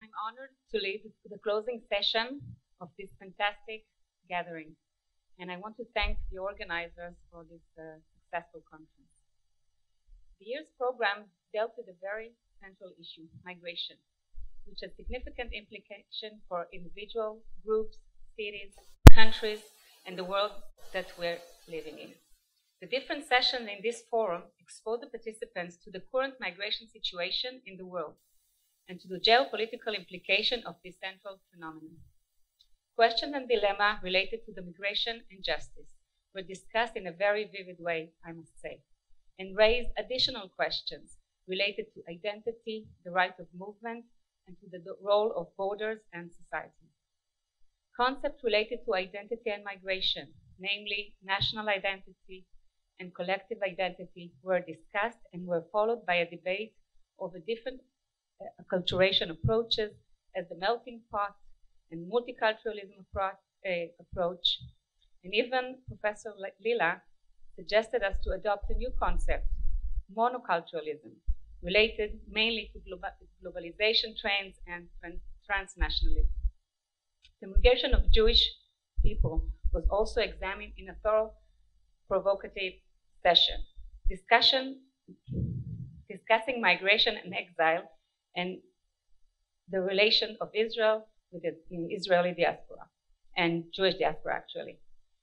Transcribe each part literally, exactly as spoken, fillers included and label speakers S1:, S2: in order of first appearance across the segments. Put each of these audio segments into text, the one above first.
S1: I'm honored to lead the closing session of this fantastic gathering, and I want to thank the organizers for this uh, successful conference. The year's program dealt with a very central issue, migration, which has significant implication for individual groups, cities, countries, and the world that we're living in. The different sessions in this forum expose the participants to the current migration situation in the world and to the geopolitical implication of this central phenomenon. Questions and dilemma related to the migration and justice were discussed in a very vivid way, I must say, and raised additional questions related to identity, the right of movement, and to the role of borders and society. Concepts related to identity and migration, namely national identity and collective identity, were discussed and were followed by a debate over different uh, acculturation approaches as the melting pot and multiculturalism appro uh, approach. And even Professor Lila suggested us to adopt a new concept, monoculturalism, related mainly to global globalization trends and trans transnationalism. The migration of Jewish people was also examined in a thorough, provocative session. Discussion, discussing migration and exile and the relation of Israel with the Israeli diaspora and Jewish diaspora, actually.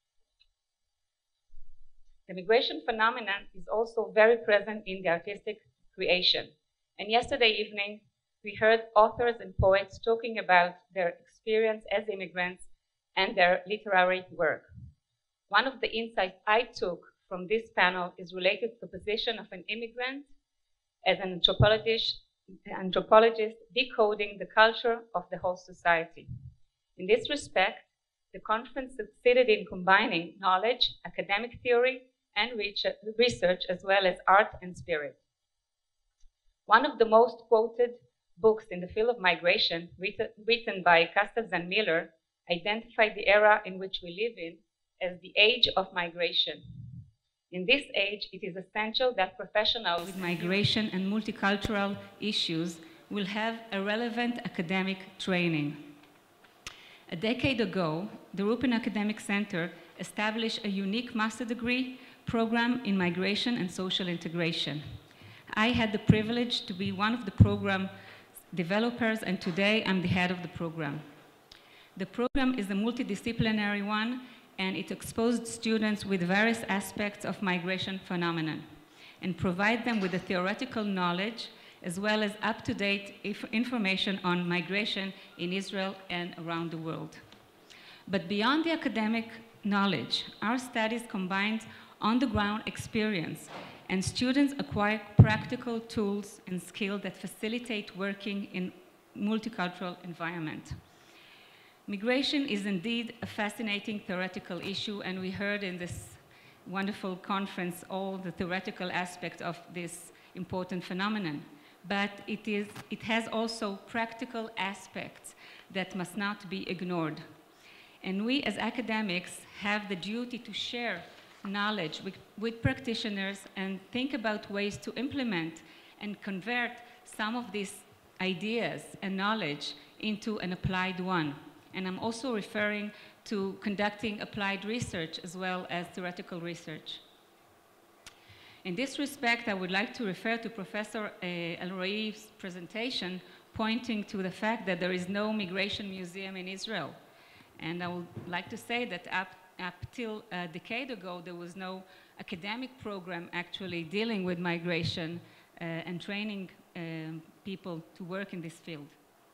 S1: The migration phenomenon is also very present in the artistic creation. And yesterday evening, we heard authors and poets talking about their experience as immigrants and their literary work. One of the insights I took from this panel is related to the position of an immigrant as an anthropologist, anthropologist decoding the culture of the host society. In this respect, the conference succeeded in combining knowledge, academic theory, and research, as well as art and spirit. One of the most quoted books in the field of migration, written, written by Castas and Miller, identified the era in which we live in as the age of migration. In this age, it is essential that professionals with migration and multicultural issues will have a relevant academic training. A decade ago, the Rupin Academic Center established a unique master degree program in migration and social integration. I had the privilege to be one of the program developers, and today I'm the head of the program. The program is a multidisciplinary one, and it exposed students with various aspects of migration phenomenon and provide them with the theoretical knowledge as well as up-to-date information on migration in Israel and around the world. But beyond the academic knowledge, our studies combined on-the-ground experience, and students acquire practical tools and skills that facilitate working in multicultural environment. Migration is indeed a fascinating theoretical issue, and we heard in this wonderful conference all the theoretical aspects of this important phenomenon. But it, is, it has also practical aspects that must not be ignored. And we as academics have the duty to share knowledge with, with practitioners and think about ways to implement and convert some of these ideas and knowledge into an applied one. And I'm also referring to conducting applied research as well as theoretical research. In this respect, I would like to refer to Professor uh, Alroey's presentation, pointing to the fact that there is no migration museum in Israel. And I would like to say that up, up till a decade ago, there was no academic program actually dealing with migration uh, and training um, people to work in this field.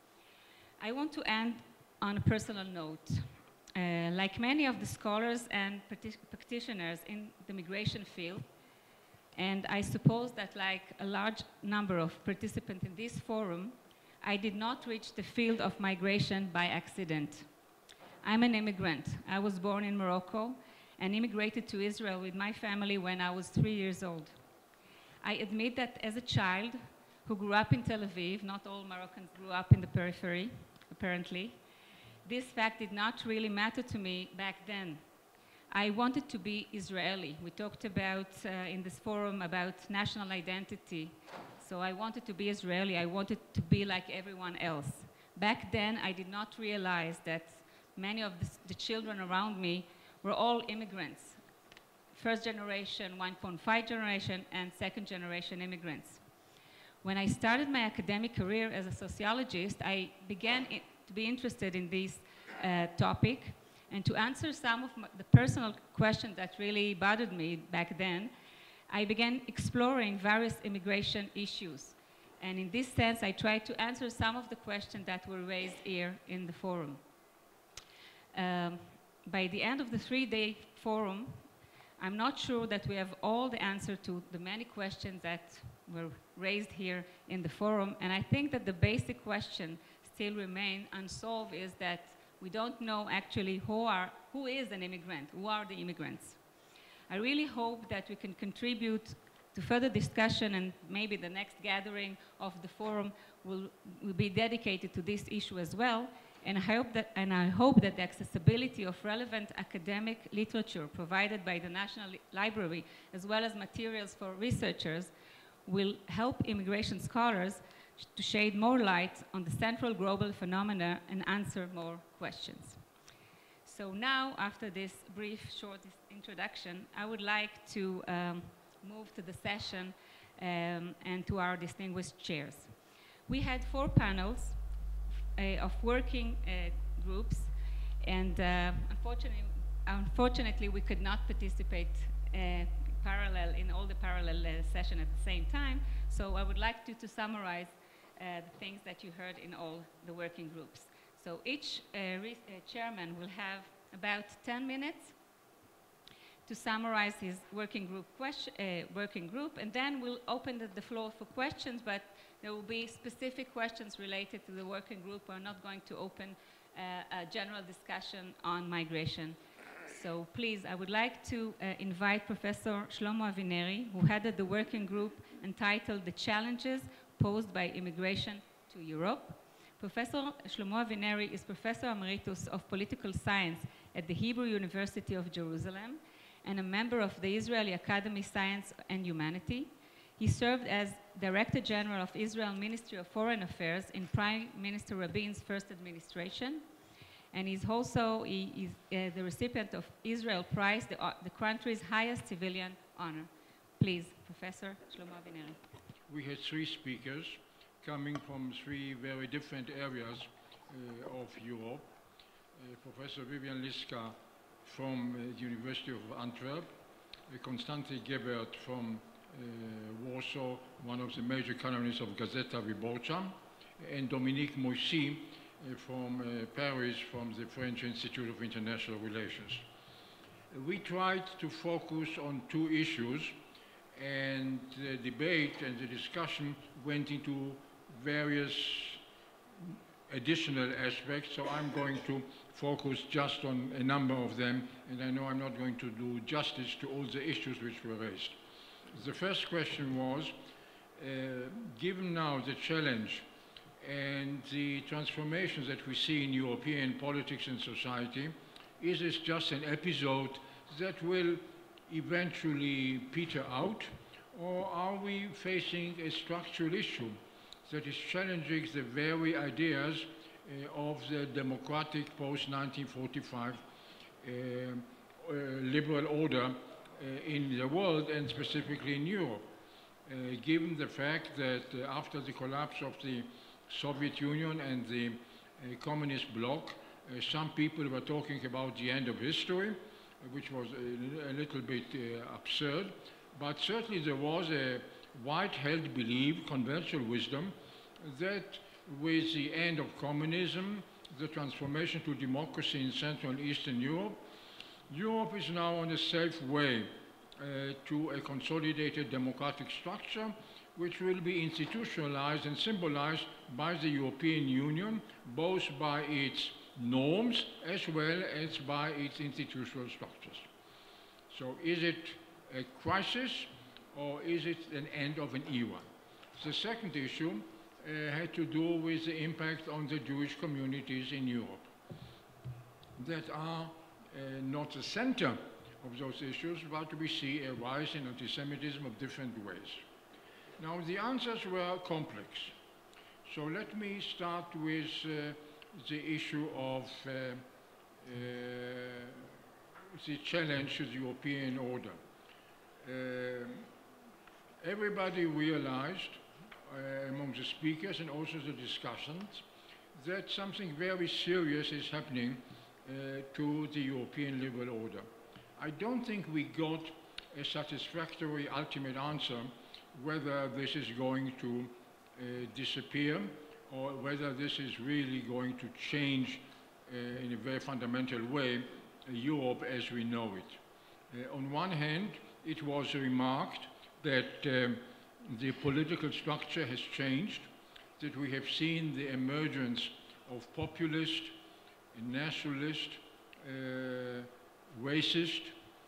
S1: I want to end on a personal note. Uh, like many of the scholars and practitioners in the migration field, and I suppose that like a large number of participants in this forum, I did not reach the field of migration by accident. I'm an immigrant. I was born in Morocco and immigrated to Israel with my family when I was three years old. I admit that as a child who grew up in Tel Aviv, not all Moroccans grew up in the periphery, apparently, this fact did not really matter to me back then. I wanted to be Israeli. We talked about, uh, in this forum, about national identity. So I wanted to be Israeli. I wanted to be like everyone else. back then I did not realize that many of the, the children around me were all immigrants. First generation, one point five generation, and second generation immigrants. When I started my academic career as a sociologist, I began to be interested in this uh, topic and to answer some of my, the personal questions that really bothered me back then. I began exploring various immigration issues. And in this sense, I tried to answer some of the questions that were raised here in the forum. Um, by the end of the three-day forum, I'm not sure that we have all the answer to the many questions that were raised here in the forum. And I think that the basic question still remain unsolved is that we don't know actually who, are, who is an immigrant, who are the immigrants. I really hope that we can contribute to further discussion, and maybe the next gathering of the forum will, will be dedicated to this issue as well. And I, hope that, and I hope that the accessibility of relevant academic literature provided by the National Library, as well as materials for researchers, will help immigration scholars to shed more light on the central global phenomena and answer more questions. So now, after this brief, short introduction, I would like to um, move to the session um, and to our distinguished chairs. We had four panels uh, of working uh, groups, and uh, unfortunately, unfortunately, we could not participate uh, parallel in all the parallel uh, sessions at the same time. So I would like to, to summarize uh, the things that you heard in all the working groups. So each uh, re uh, chairman will have about ten minutes to summarize his working group, question, uh, working group, and then we'll open the, the floor for questions, but there will be specific questions related to the working group. We're not going to open uh, a general discussion on migration. So please, I would like to uh, invite Professor Shlomo Avineri, who headed the working group entitled The Challenges Posed by Immigration to Europe. Professor Shlomo Avineri is Professor Emeritus of Political Science at the Hebrew University of Jerusalem and a member of the Israeli Academy Science and Humanity. He served as Director General of Israel Ministry of Foreign Affairs in Prime Minister Rabin's first administration. And he's also he is, uh, the recipient of Israel Prize, the, uh, the country's highest civilian honor. Please, Professor Shlomo Avineri.
S2: We had three speakers coming from three very different areas uh, of Europe. Uh, Professor Vivian Liska from uh, the University of Antwerp, uh, Konstanty Gebert from uh, Warsaw, one of the major columnists of Gazeta Wyborcza, and Dominique Moissy uh, from uh, Paris, from the French Institute of International Relations. Uh, we tried to focus on two issues, and the debate and the discussion went into various additional aspects, so I'm going to focus just on a number of them, and I know I'm not going to do justice to all the issues which were raised. The first question was, uh, given now the challenge and the transformations that we see in European politics and society, is this just an episode that will eventually peter out, or are we facing a structural issue that is challenging the very ideas uh, of the democratic post nineteen forty-five uh, uh, liberal order uh, in the world, and specifically in Europe, uh, given the fact that uh, after the collapse of the Soviet Union and the uh, communist bloc, uh, some people were talking about the end of history, which was a, a little bit uh, absurd, but certainly there was a wide-held belief, conventional wisdom, that with the end of communism, the transformation to democracy in Central and Eastern Europe, Europe is now on a safe way uh, to a consolidated democratic structure, which will be institutionalized and symbolized by the European Union, both by its norms as well as by its institutional structures. So is it a crisis, or is it an end of an era? The second issue uh, had to do with the impact on the Jewish communities in Europe that are uh, not the center of those issues, but we see a rise in anti-Semitism of different ways. Now, the answers were complex. So let me start with uh, the issue of uh, uh, the challenge to the European order. Uh, everybody realized, uh, among the speakers and also the discussants, that something very serious is happening uh, to the European liberal order. I don't think we got a satisfactory ultimate answer whether this is going to uh, disappear or whether this is really going to change uh, in a very fundamental way uh, Europe as we know it. Uh, on one hand, it was remarked that um, the political structure has changed, that we have seen the emergence of populist, nationalist, uh, racist,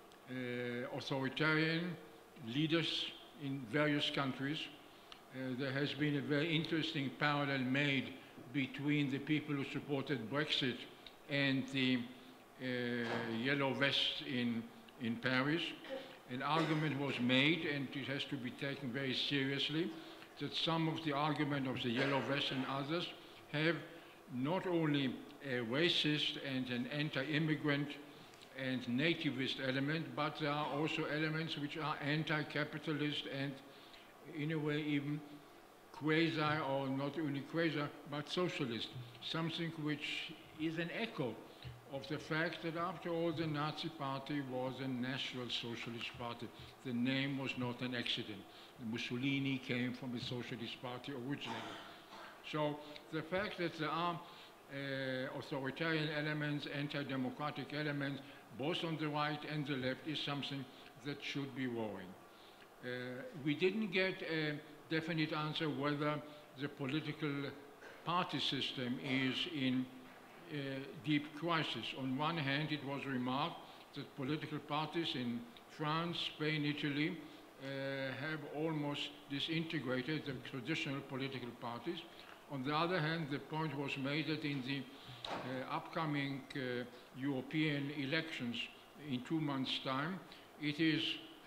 S2: uh, authoritarian leaders in various countries. Uh, there has been a very interesting parallel made between the people who supported Brexit and the uh, Yellow Vests in, in Paris. An argument was made, and it has to be taken very seriously, that some of the argument of the Yellow Vests and others have not only a racist and an anti-immigrant and nativist element, but there are also elements which are anti-capitalist and in a way even quasi, or not only quasi, but socialist, something which is an echo of the fact that after all the Nazi Party was a National Socialist Party. The name was not an accident. Mussolini came from the Socialist Party originally. So the fact that there are uh, authoritarian elements, anti-democratic elements, both on the right and the left, is something that should be worrying. Uh, we didn't get a definite answer whether the political party system is in uh, deep crisis. On one hand, it was remarked that political parties in France, Spain, Italy uh, have almost disintegrated the traditional political parties. On the other hand, the point was made that in the uh, upcoming uh, European elections in two months' time, it is,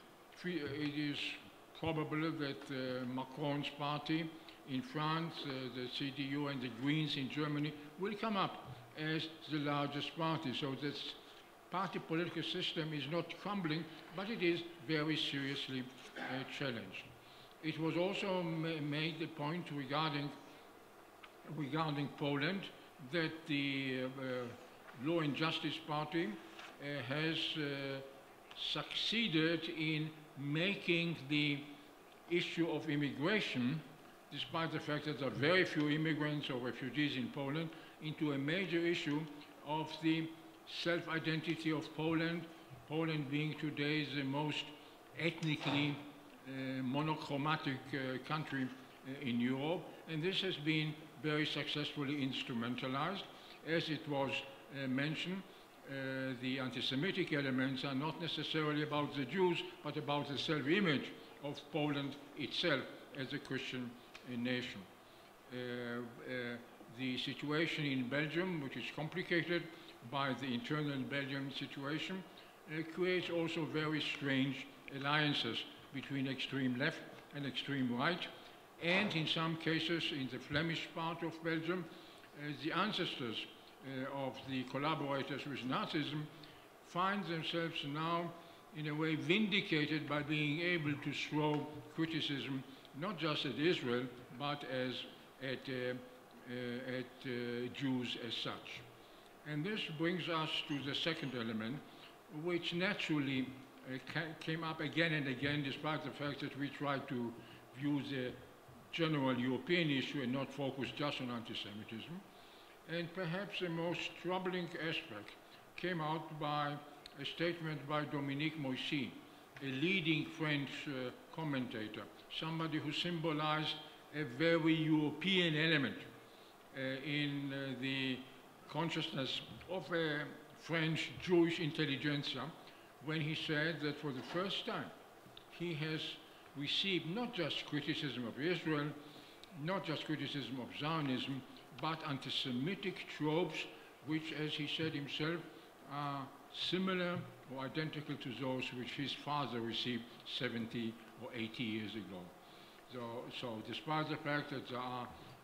S2: it is probable that uh, Macron's party in France, uh, the C D U and the Greens in Germany will come up as the largest party. So this party political system is not crumbling, but it is very seriously uh, challenged. It was also ma made the point regarding, regarding Poland that the uh, uh, Law and Justice Party uh, has uh, succeeded in making the issue of immigration, despite the fact that there are very few immigrants or refugees in Poland, into a major issue of the self-identity of Poland, Poland being today the most ethnically uh, monochromatic uh, country uh, in Europe, and this has been very successfully instrumentalized. As it was uh, mentioned, uh, the anti-Semitic elements are not necessarily about the Jews, but about the self-image of Poland itself as a Christian uh, nation. Uh, uh, the situation in Belgium, which is complicated by the internal Belgian situation, uh, creates also very strange alliances between extreme left and extreme right. And in some cases, in the Flemish part of Belgium, uh, the ancestors uh, of the collaborators with Nazism find themselves now in a way vindicated by being able to throw criticism not just at Israel, but as at, uh, uh, at uh, Jews as such. And this brings us to the second element, which naturally uh, ca came up again and again, despite the fact that we tried to view the general European issue and not focus just on anti-Semitism. And perhaps the most troubling aspect came out by a statement by Dominique Moissy, a leading French uh, commentator, somebody who symbolized a very European element uh, in uh, the consciousness of a French Jewish intelligentsia, when he said that for the first time he has received not just criticism of Israel, not just criticism of Zionism, but anti-Semitic tropes, which, as he said himself, are similar or identical to those which his father received seventy or eighty years ago. So, so despite the fact that there are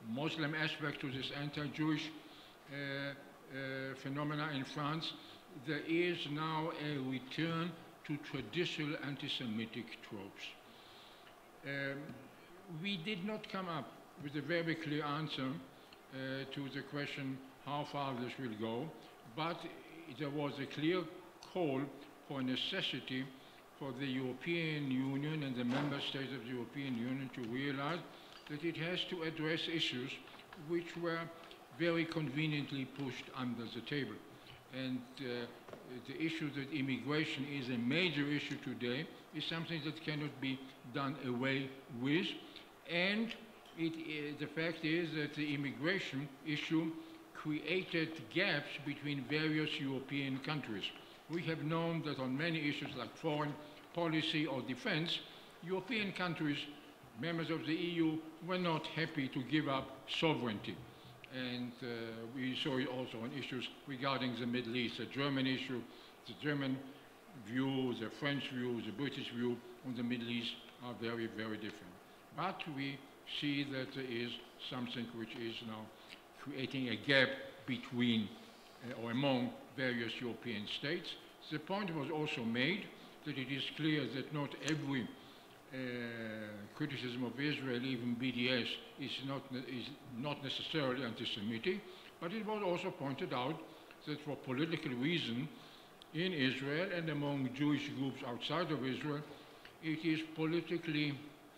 S2: Muslim aspect to this anti-Jewish uh, uh, phenomena in France, there is now a return to traditional anti-Semitic tropes. Um, we did not come up with a very clear answer uh, to the question how far this will go, but there was a clear call for necessity for the European Union and the member states of the European Union to realize that it has to address issues which were very conveniently pushed under the table. And uh, the issue that immigration is a major issue today is something that cannot be done away with. And it, uh, the fact is that the immigration issue created gaps between various European countries. We have known that on many issues like foreign policy or defense, European countries, members of the E U, were not happy to give up sovereignty. And uh, we saw it also on issues regarding the Middle East, the German issue, the German view, the French view, the British view on the Middle East are very, very different. But we see that there is something which is now creating a gap between uh, or among various European states. The point was also made that it is clear that not every uh, criticism of Israel, even B D S, is not, is not necessarily anti-Semitic, but it was also pointed out that for political reason in Israel and among Jewish groups outside of Israel, it is politically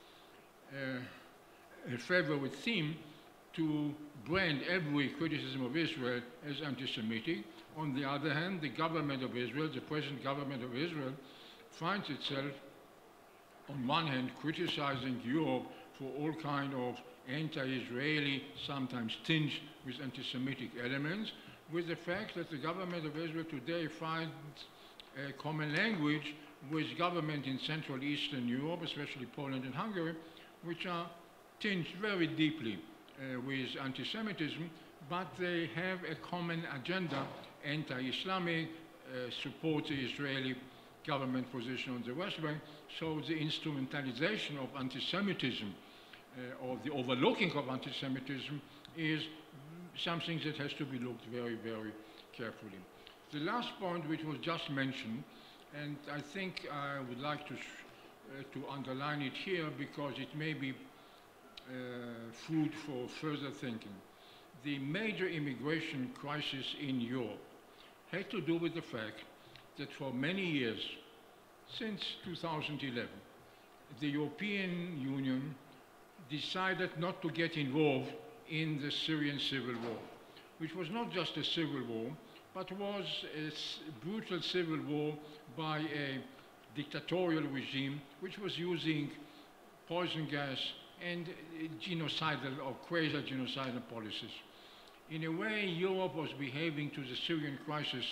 S2: uh, a favorite theme to brand every criticism of Israel as anti-Semitic. On the other hand, the government of Israel, the present government of Israel, finds itself, on one hand, criticizing Europe for all kind of anti-Israeli, sometimes tinged with anti-Semitic elements, with the fact that the government of Israel today finds a common language with government in Central Eastern Europe, especially Poland and Hungary, which are tinged very deeply uh, with anti-Semitism, but they have a common agenda, anti-Islamic, uh, support the Israeli government position on the West Bank. So the instrumentalization of anti-Semitism uh, or the overlooking of anti-Semitism is something that has to be looked very, very carefully. The last point, which was just mentioned, and I think I would like to, uh, to underline it here because it may be uh, food for further thinking. The major immigration crisis in Europe had to do with the fact that for many years, since two thousand eleven, the European Union decided not to get involved in the Syrian civil war, which was not just a civil war, but was a brutal civil war by a dictatorial regime which was using poison gas and genocidal or quasi-genocidal policies. In a way, Europe was behaving to the Syrian crisis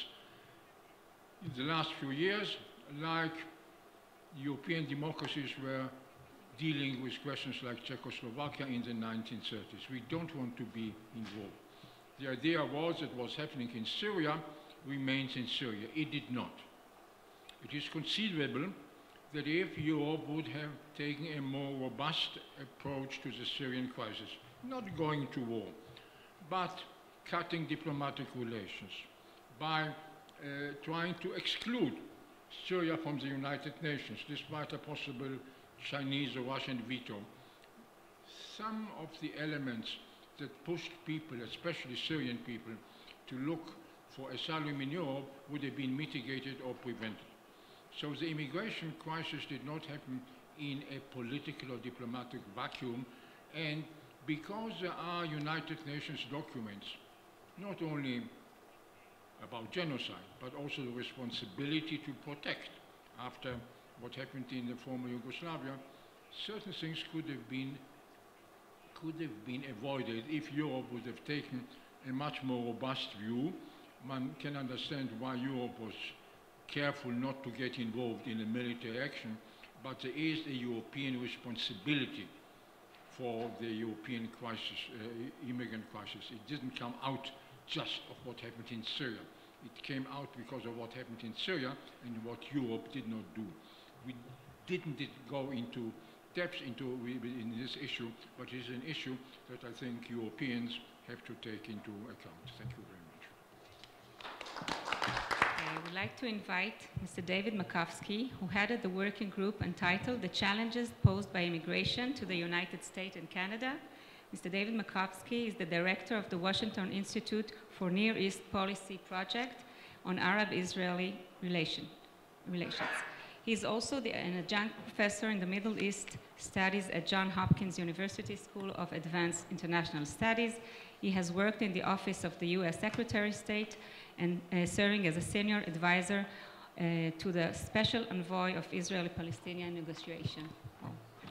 S2: in the last few years like European democracies were dealing with questions like Czechoslovakia in the nineteen thirties. We don't want to be involved. The idea was that what's happening in Syria remains in Syria. It did not. It is conceivable that if Europe would have taken a more robust approach to the Syrian crisis, not going to war, but cutting diplomatic relations, by uh, trying to exclude Syria from the United Nations, despite a possible Chinese or Russian veto, some of the elements that pushed people, especially Syrian people, to look for asylum in Europe would have been mitigated or prevented. So the immigration crisis did not happen in a political or diplomatic vacuum, and because there are United Nations documents, not only about genocide, but also the responsibility to protect after what happened in the former Yugoslavia, certain things could have been could have been avoided if Europe would have taken a much more robust view. One can understand why Europe was careful not to get involved in a military action, but there is a European responsibility for the European crisis, uh, immigrant crisis. It didn't come out just of what happened in Syria. It came out because of what happened in Syria and what Europe did not do. We didn't go into depth into in this issue, but it's an issue that I think Europeans have to take into account. Thank you very much.
S1: I would like to invite Mister David Makovsky, who headed the working group entitled The Challenges Posed by Immigration to the United States and Canada. Mister David Makovsky is the director of the Washington Institute for Near East Policy Project on Arab-Israeli relation, relations. He is also the, an adjunct professor in the Middle East Studies at Johns Hopkins University School of Advanced International Studies. He has worked in the office of the U S Secretary of State and uh, serving as a senior advisor uh, to the Special Envoy of Israeli-Palestinian negotiation. Oh.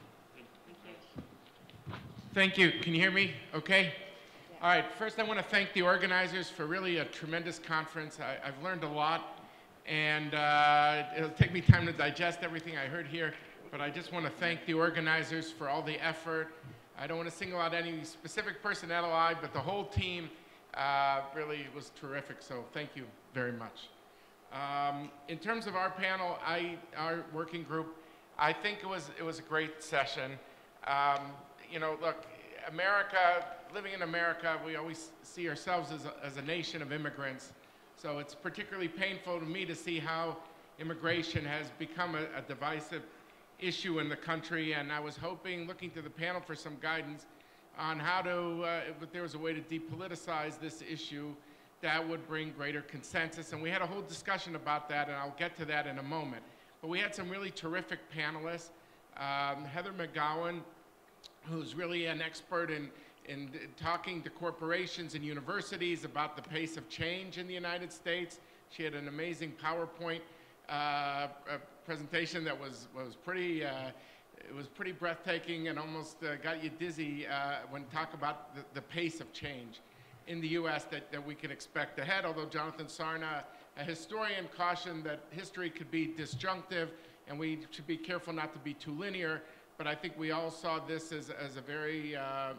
S3: Thank you. Can you hear me okay? Yeah. All right. First, I want to thank the organizers for really a tremendous conference. I, I've learned a lot, and uh, it'll take me time to digest everything I heard here, but I just want to thank the organizers for all the effort. I don't want to single out any specific person at N L I, but the whole team uh, really was terrific, so thank you very much. Um, in terms of our panel, I, our working group, I think it was, it was a great session. Um, You know, look, America, living in America, we always see ourselves as a, as a nation of immigrants. So it's particularly painful to me to see how immigration has become a, a divisive issue in the country. And I was hoping, looking to the panel for some guidance on how to, uh, if there was a way to depoliticize this issue that would bring greater consensus. And we had a whole discussion about that, and I'll get to that in a moment. But we had some really terrific panelists. Um, Heather McGowan, who's really an expert in, in talking to corporations and universities about the pace of change in the United States. She had an amazing PowerPoint uh, presentation that was, was pretty, uh, it was pretty breathtaking and almost uh, got you dizzy uh, when talk about the, the pace of change in the U S that, that we can expect ahead, although Jonathan Sarna, a historian, cautioned that history could be disjunctive and we should be careful not to be too linear. But I think we all saw this as, as a very uh, uh,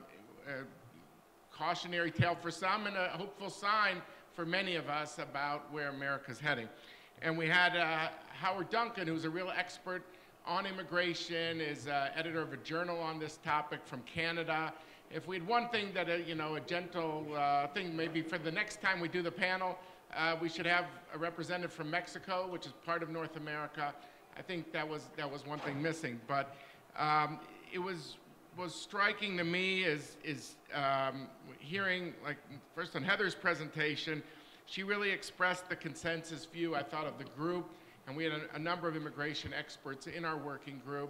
S3: cautionary tale for some and a hopeful sign for many of us about where America's heading. And we had uh, Howard Duncan, who's a real expert on immigration, is uh, editor of a journal on this topic from Canada. If we had one thing that, uh, you know, a gentle uh, thing, maybe for the next time we do the panel, uh, we should have a representative from Mexico, which is part of North America. I think that was, that was one thing missing. But Um, it was was striking to me is is um, hearing, like, first on Heather's presentation, she really expressed the consensus view, I thought, of the group, and we had a, a number of immigration experts in our working group,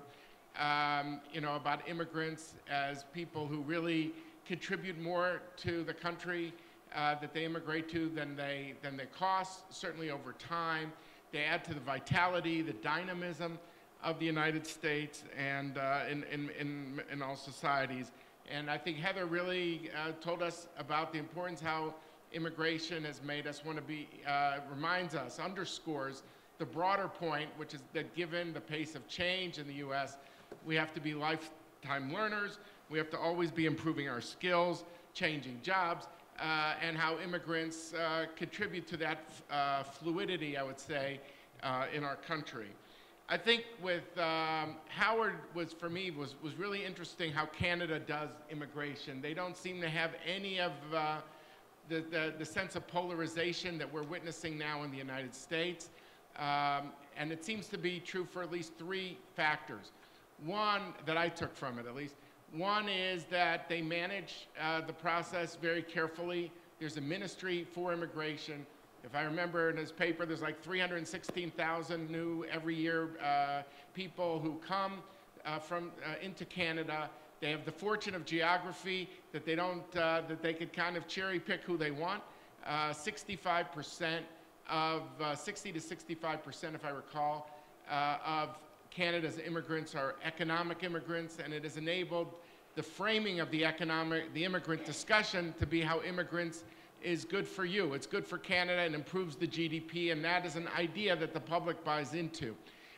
S3: um, you know, about immigrants as people who really contribute more to the country uh, that they immigrate to than they than they cost. Certainly over time, they add to the vitality, the dynamism of the United States and uh, in, in, in, in all societies. And I think Heather really uh, told us about the importance how immigration has made us want to be, uh, reminds us, underscores the broader point, which is that given the pace of change in the U S, we have to be lifetime learners, we have to always be improving our skills, changing jobs, uh, and how immigrants uh, contribute to that uh, fluidity, I would say, uh, in our country. I think with um, Howard was, for me, was, was really interesting how Canada does immigration. They don't seem to have any of uh, the, the, the sense of polarization that we're witnessing now in the United States. Um, and it seems to be true for at least three factors. One, that I took from it at least, one is that they manage uh, the process very carefully. There's a ministry for immigration. If I remember in his paper, there's like three hundred sixteen thousand new every year uh, people who come uh, from uh, into Canada. They have the fortune of geography that they don't, uh, that they could kind of cherry pick who they want. Uh, sixty-five percent of, uh, sixty to sixty-five percent, if I recall, uh, of Canada's immigrants are economic immigrants, and it has enabled the framing of the economic, the immigrant discussion to be how immigrants is good for you. It's good for Canada and improves the G D P, and that is an idea that the public buys into.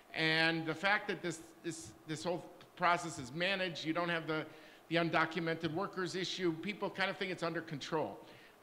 S3: And the fact that this, this, this whole process is managed, you don't have the, the undocumented workers issue, people kind of think it's under control.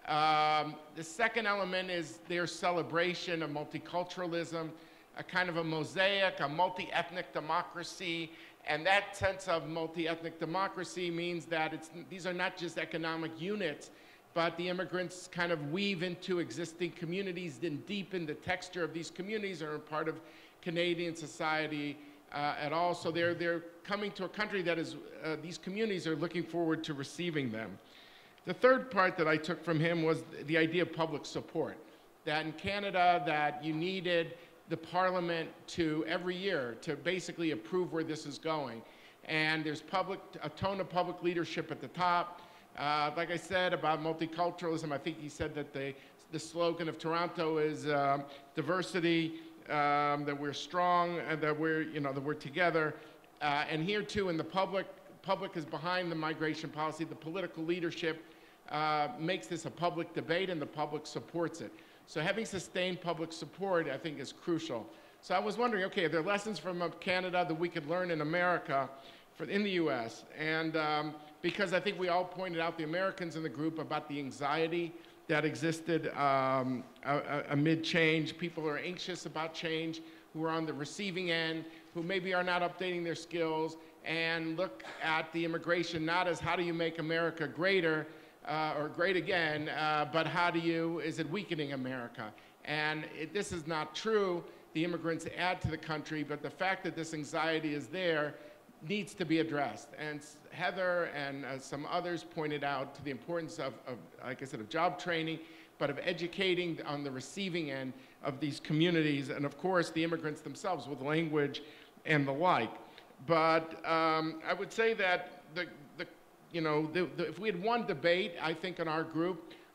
S3: Um, the second element is their celebration of multiculturalism, a kind of a mosaic, a multi-ethnic democracy And that sense of multi-ethnic democracy means that it's, these are not just economic units, but the immigrants kind of weave into existing communities and deepen the texture of these communities, are a part of Canadian society uh, at all. So they're, they're coming to a country that is, uh, these communities are looking forward to receiving them. The third part that I took from him was the idea of public support. That in Canada, that you needed the parliament to, every year, to basically approve where this is going. And there's public, a tone of public leadership at the top. Uh, like I said about multiculturalism, I think he said that the, the slogan of Toronto is uh, diversity, um, that we're strong, and that we're, you know, that we're together. Uh, and here too, in the public, public is behind the migration policy. The political leadership uh, makes this a public debate, and the public supports it. So having sustained public support, I think, is crucial. So I was wondering, okay, are there lessons from Canada that we could learn in America, for, in the U S? And um, because I think we all pointed out, the Americans in the group, about the anxiety that existed um, amid change. People who are anxious about change, who are on the receiving end, who maybe are not updating their skills, and look at the immigration not as how do you make America greater, Uh, or great again, uh, but how do you, is it weakening America? And it, this is not true. The immigrants add to the country, but the fact that this anxiety is there needs to be addressed. And Heather and uh, some others pointed out to the importance of, of, like I said, of job training, but of educating on the receiving end of these communities, and of course the immigrants themselves with language and the like. But um, I would say that the, the you know, the, the, if we had one debate, I think in our group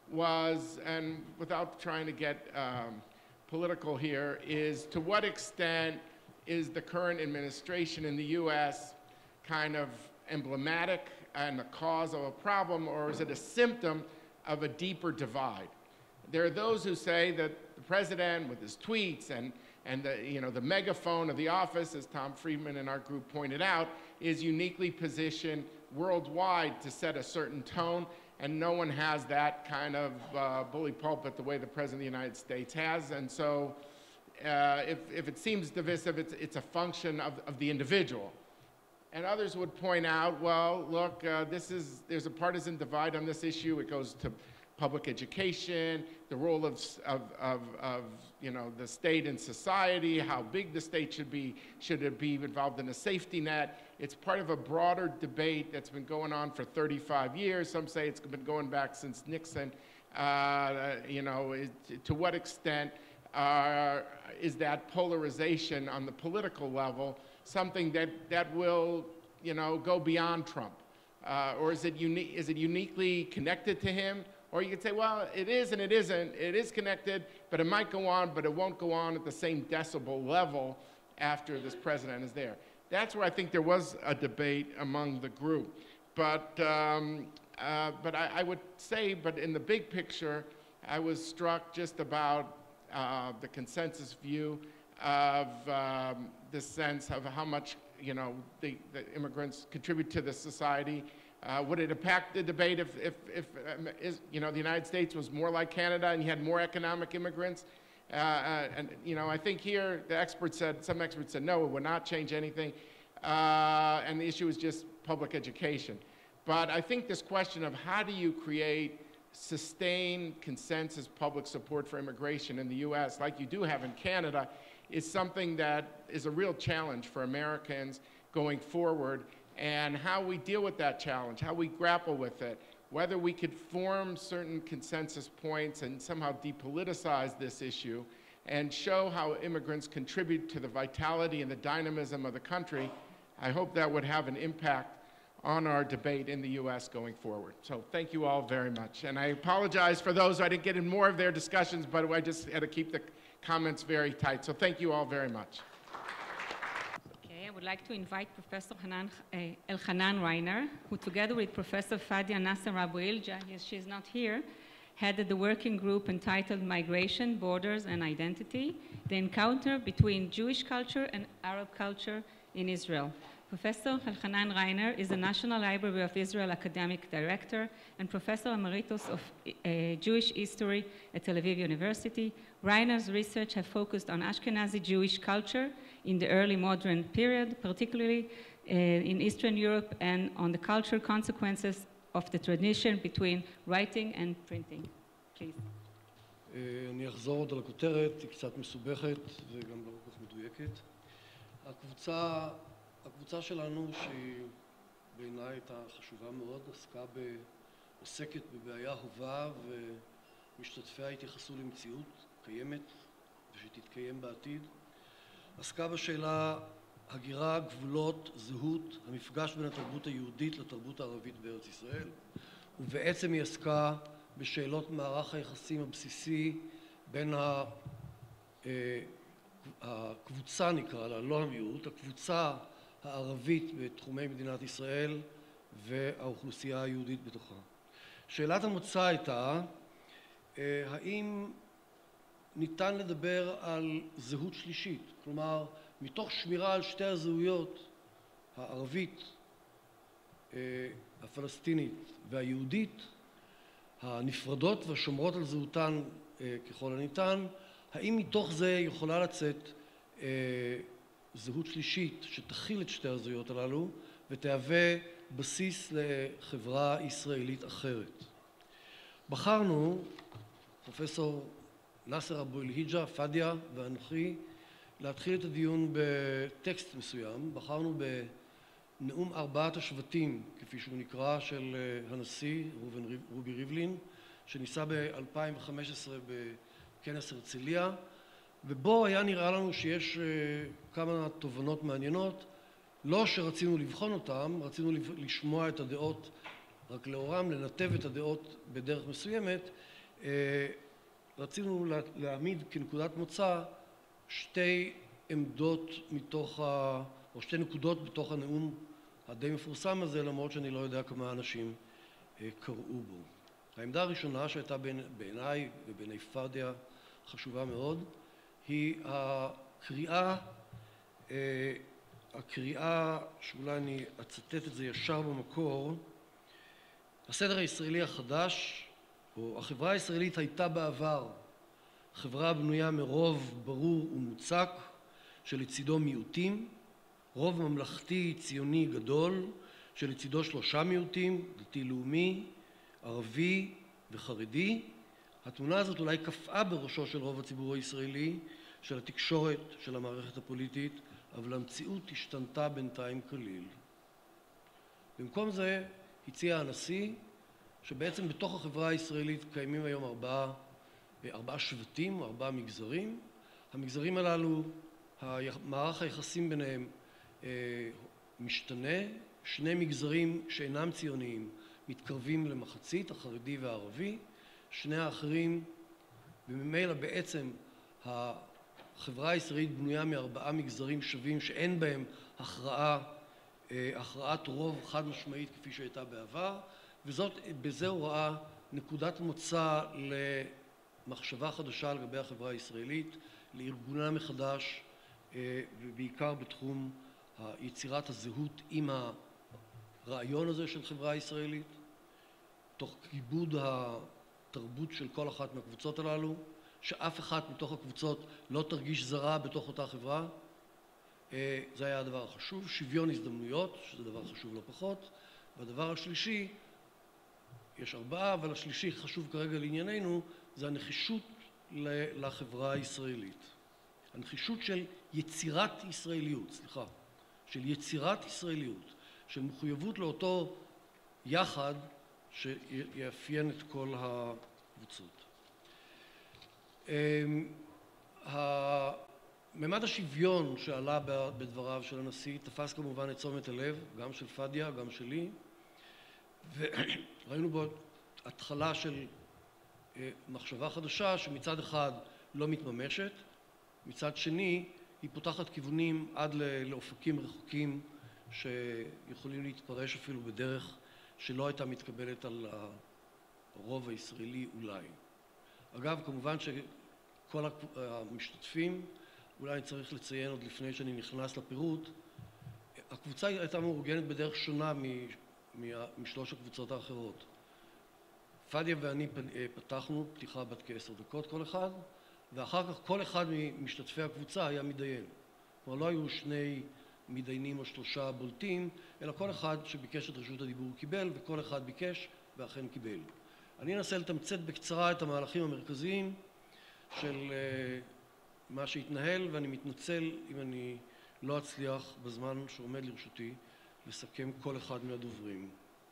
S3: was, and without trying to get um, political here, is to what extent is the current administration in the U S kind of emblematic and the cause of a problem, or is it a symptom of a deeper divide? There are those who say that the president, with his tweets and and the, you know, the megaphone of the office, as Tom Friedman in our group pointed out, is uniquely positioned worldwide to set a certain tone, and no one has that kind of uh, bully pulpit the way the President of the United States has. And so uh, if, if it seems divisive, it's, it's a function of, of the individual. And others would point out, well, look, uh, this is, there's a partisan divide on this issue. It goes to public education, the role of, of, of, of you know, the state in society, how big the state should be, should it be involved in a safety net. It's part of a broader debate that's been going on for thirty-five years. Some say it's been going back since Nixon. Uh, you know, it, to what extent uh, is that polarization on the political level something that, that will, you know, go beyond Trump? Uh, or is it, uni is it uniquely connected to him? Or you could say, well, it is and it isn't. It is connected, but it might go on, but it won't go on at the same decibel level after this president is there. That's where I think there was a debate among the group. But, um, uh, but I, I would say, but in the big picture, I was struck just about uh, the consensus view of um, the sense of how much, you know, the, the immigrants contribute to the society. Uh, would it impact the debate if, if, if um, is, you know, the United States was more like Canada and you had more economic immigrants? Uh, uh, and, you know, I think here the experts said, some experts said, no, it would not change anything. Uh, and the issue is just public education. But I think this question of how do you create sustained consensus public support for immigration in the U S, like you do have in Canada, is something that is a real challenge for Americans going forward. And how we deal with that challenge, how we grapple with it, whether we could form certain consensus points and somehow depoliticize this issue and show how immigrants contribute to the vitality and the dynamism of the country, I hope that would have an impact on our debate in the U S going forward. So thank you all very much. And I apologize for those, I didn't get in more of their discussions, but I just had to keep the comments very tight. So thank you all very much.
S1: I would like to invite Professor Hanan, uh, Elchanan Reiner, who together with Professor Fadia Nasser Abu Ilja, yes, she's not here, headed the working group entitled Migration, Borders, and Identity, the encounter between Jewish culture and Arab culture in Israel. Professor Elchanan Reiner is the National Library of Israel Academic Director and Professor Emeritus of uh, Jewish History at Tel Aviv University. Reiner's research has focused on Ashkenazi Jewish culture in the early modern period, particularly uh, in Eastern Europe and on the cultural consequences of the tradition between writing and printing. Please.
S4: אני אחזור עוד על הכותרת, היא קצת מסובכת וגם לא כל כך מדויקת. הקבוצה, הקבוצה שלנו, שהיא בעיניי הייתה חשובה מאוד, עסקה ב, עוסקת בבעיה הווה ומשתתפיה התייחסו למציאות קיימת ושתתקיים בעתיד. עסקה בשאלה הגירה, גבולות, זהות, המפגש בין התרבות היהודית לתרבות הערבית בארץ ישראל, ובעצם היא עסקה בשאלות מערך היחסים הבסיסי בין הקבוצה, נקרא לה, לא המיעוט, הקבוצה הערבית בתחומי מדינת ישראל והאוכלוסייה היהודית בתוכה. שאלת המוצא הייתה, האם ניתן לדבר על זהות שלישית, כלומר מתוך שמירה על שתי הזהויות, הערבית, הפלסטינית והיהודית, הנפרדות והשומרות על זהותן ככל הניתן, האם מתוך זה יכולה לצאת זהות שלישית שתכיל את שתי הזהויות הללו ותהווה בסיס לחברה ישראלית אחרת. בחרנו, פרופסור נאסר אבו אל-היג'ה, פדיה ואנוכי, להתחיל את הדיון בטקסט מסוים. בחרנו בנאום ארבעת השבטים, כפי שהוא נקרא, של הנשיא רובי ריבלין, שנישא ב-אלפיים וחמש עשרה בכנס הרצליה, ובו היה נראה לנו שיש כמה תובנות מעניינות, לא שרצינו לבחון אותם, רצינו לשמוע את הדעות רק לאורם, לנתב את הדעות בדרך מסוימת. רצינו להעמיד כנקודת מוצא שתי עמדות מתוך ה... או שתי נקודות בתוך הנאום הדי מפורסם הזה, למרות שאני לא יודע כמה אנשים קראו בו. העמדה הראשונה שהייתה בעיניי ובעיני פדיה חשובה מאוד, היא הקריאה, הקריאה שאולי אני אצטט את זה ישר במקור, הסדר הישראלי החדש, או החברה הישראלית הייתה בעבר חברה בנויה מרוב ברור ומוצק שלצידו מיעוטים, רוב ממלכתי ציוני גדול שלצידו שלושה מיעוטים, דתי-לאומי, ערבי וחרדי. התמונה הזאת אולי קפאה בראשו של רוב הציבור הישראלי, של התקשורת, של המערכת הפוליטית, אבל המציאות השתנתה בינתיים כליל. במקום זה הציע הנשיא שבעצם בתוך החברה הישראלית קיימים היום ארבעה, ארבעה שבטים, ארבעה מגזרים. המגזרים הללו, מערך היחסים ביניהם משתנה. שני מגזרים שאינם ציוניים מתקרבים למחצית, החרדי והערבי. שני האחרים, וממילא בעצם החברה הישראלית בנויה מארבעה מגזרים שווים שאין בהם הכרעה, הכרעת רוב חד משמעית כפי שהייתה בעבר, וזאת, בזה הוא ראה נקודת מוצא למחשבה חדשה לגבי החברה הישראלית, לארגונה מחדש, ובעיקר בתחום יצירת הזהות עם הרעיון הזה של חברה ישראלית, תוך כיבוד התרבות של כל אחת מהקבוצות הללו, שאף אחת מתוך הקבוצות לא תרגיש זרה בתוך אותה חברה. זה היה הדבר החשוב. שוויון הזדמנויות, שזה דבר חשוב לא פחות. והדבר השלישי, יש ארבעה, אבל השלישי חשוב כרגע לענייננו, זה הנחישות לחברה הישראלית. הנחישות של יצירת ישראליות, סליחה, של יצירת ישראליות, של מחויבות לאותו יחד שיאפיין את כל הקבוצות. ממד השוויון שעלה בדבריו של הנשיא תפס כמובן את תשומת הלב, גם של פדיה, גם שלי, וראינו בו התחלה של מחשבה חדשה שמצד אחד לא מתממשת, מצד שני היא פותחת כיוונים עד לאופקים רחוקים שיכולים להתפרש אפילו בדרך שלא הייתה מתקבלת על הרוב הישראלי אולי. אגב, כמובן שכל המשתתפים, אולי אני צריך לציין עוד לפני שאני נכנס לפירוט, הקבוצה הייתה מאורגנת בדרך שונה משלוש הקבוצות האחרות. פדיה ואני פתחנו פתיחה בת כעשר דקות כל אחד, ואחר כך כל אחד ממשתתפי הקבוצה היה מתדיין. כלומר, לא היו שני מדיינים או שלושה בולטים, אלא כל אחד שביקש את רשות הדיבור קיבל, וכל אחד ביקש ואכן קיבל. אני אנסה לתמצת בקצרה את המהלכים המרכזיים של מה שהתנהל, ואני מתנצל אם אני לא אצליח בזמן שעומד לרשותי לסכם כל אחד מהדוברים.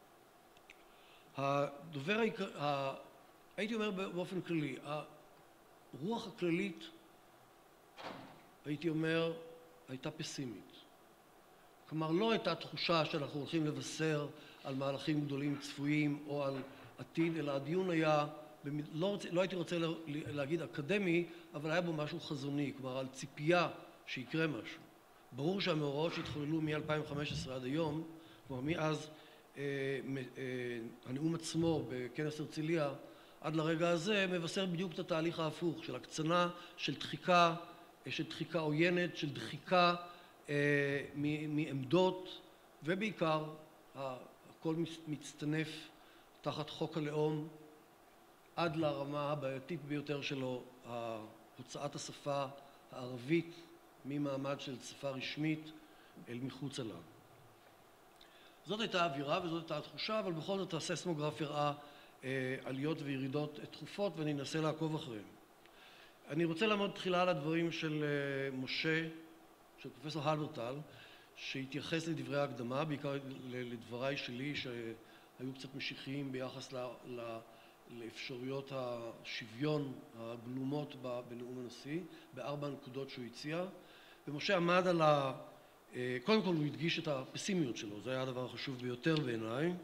S4: הדובר העיקר, ה... הייתי אומר באופן כללי, הרוח הכללית, הייתי אומר, הייתה פסימית. כלומר, לא הייתה תחושה שאנחנו הולכים לבשר על מהלכים גדולים צפויים או על עתיד, אלא הדיון היה, לא, לא הייתי רוצה להגיד אקדמי, אבל היה בו משהו חזוני, כלומר, על ציפייה שיקרה משהו. ברור שהמאורעות שהתחוללו מ-אלפיים וחמש עשרה עד היום, כלומר, מאז אה, אה, הנאום עצמו בכנס הרצליה, עד לרגע הזה, מבשר בדיוק את התהליך ההפוך, של הקצנה, של דחיקה, של דחיקה עוינת, של דחיקה אה, מעמדות, ובעיקר, הכל מצטנף תחת חוק הלאום, עד לרמה הבעייתית ביותר שלו, הוצאת השפה הערבית ממעמד של שפה רשמית אל מחוץ לה. זאת הייתה האווירה וזאת הייתה התחושה, אבל בכל זאת הססמוגרף הראה אה, עליות וירידות תכופות, ואני אנסה לעקוב אחריהם. אני רוצה לעמוד תחילה על הדברים של אה, משה, של פרופסור הלברטל, שהתייחס לדברי ההקדמה, בעיקר לדבריי שלי, שהיו קצת משיחיים ביחס ל, ל, לאפשרויות השוויון הגלומות בנאום הנשיא, בארבע נקודות שהוא הציע. ומשה עמד על ה... קודם כל הוא הדגיש את הפסימיות שלו, זה היה הדבר החשוב ביותר בעיניי.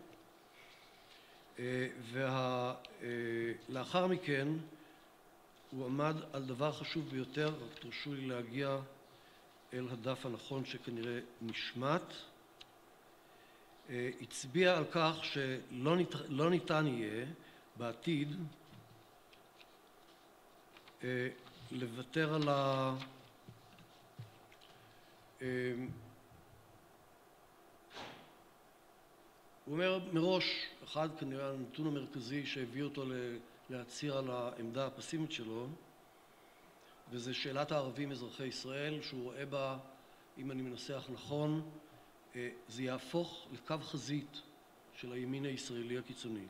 S4: ולאחר מכן הוא עמד על דבר חשוב ביותר, רק תרשו לי להגיע אל הדף הנכון שכנראה נשמט. הצביע על כך שלא ניתן, לא ניתן יהיה בעתיד לוותר על ה... הוא אומר מראש, אחד כנראה הנתון המרכזי שהביא אותו להצהיר על העמדה הפסימית שלו, וזה שאלת הערבים אזרחי ישראל, שהוא רואה בה, אם אני מנסח נכון, זה יהפוך לקו חזית של הימין הישראלי הקיצוני.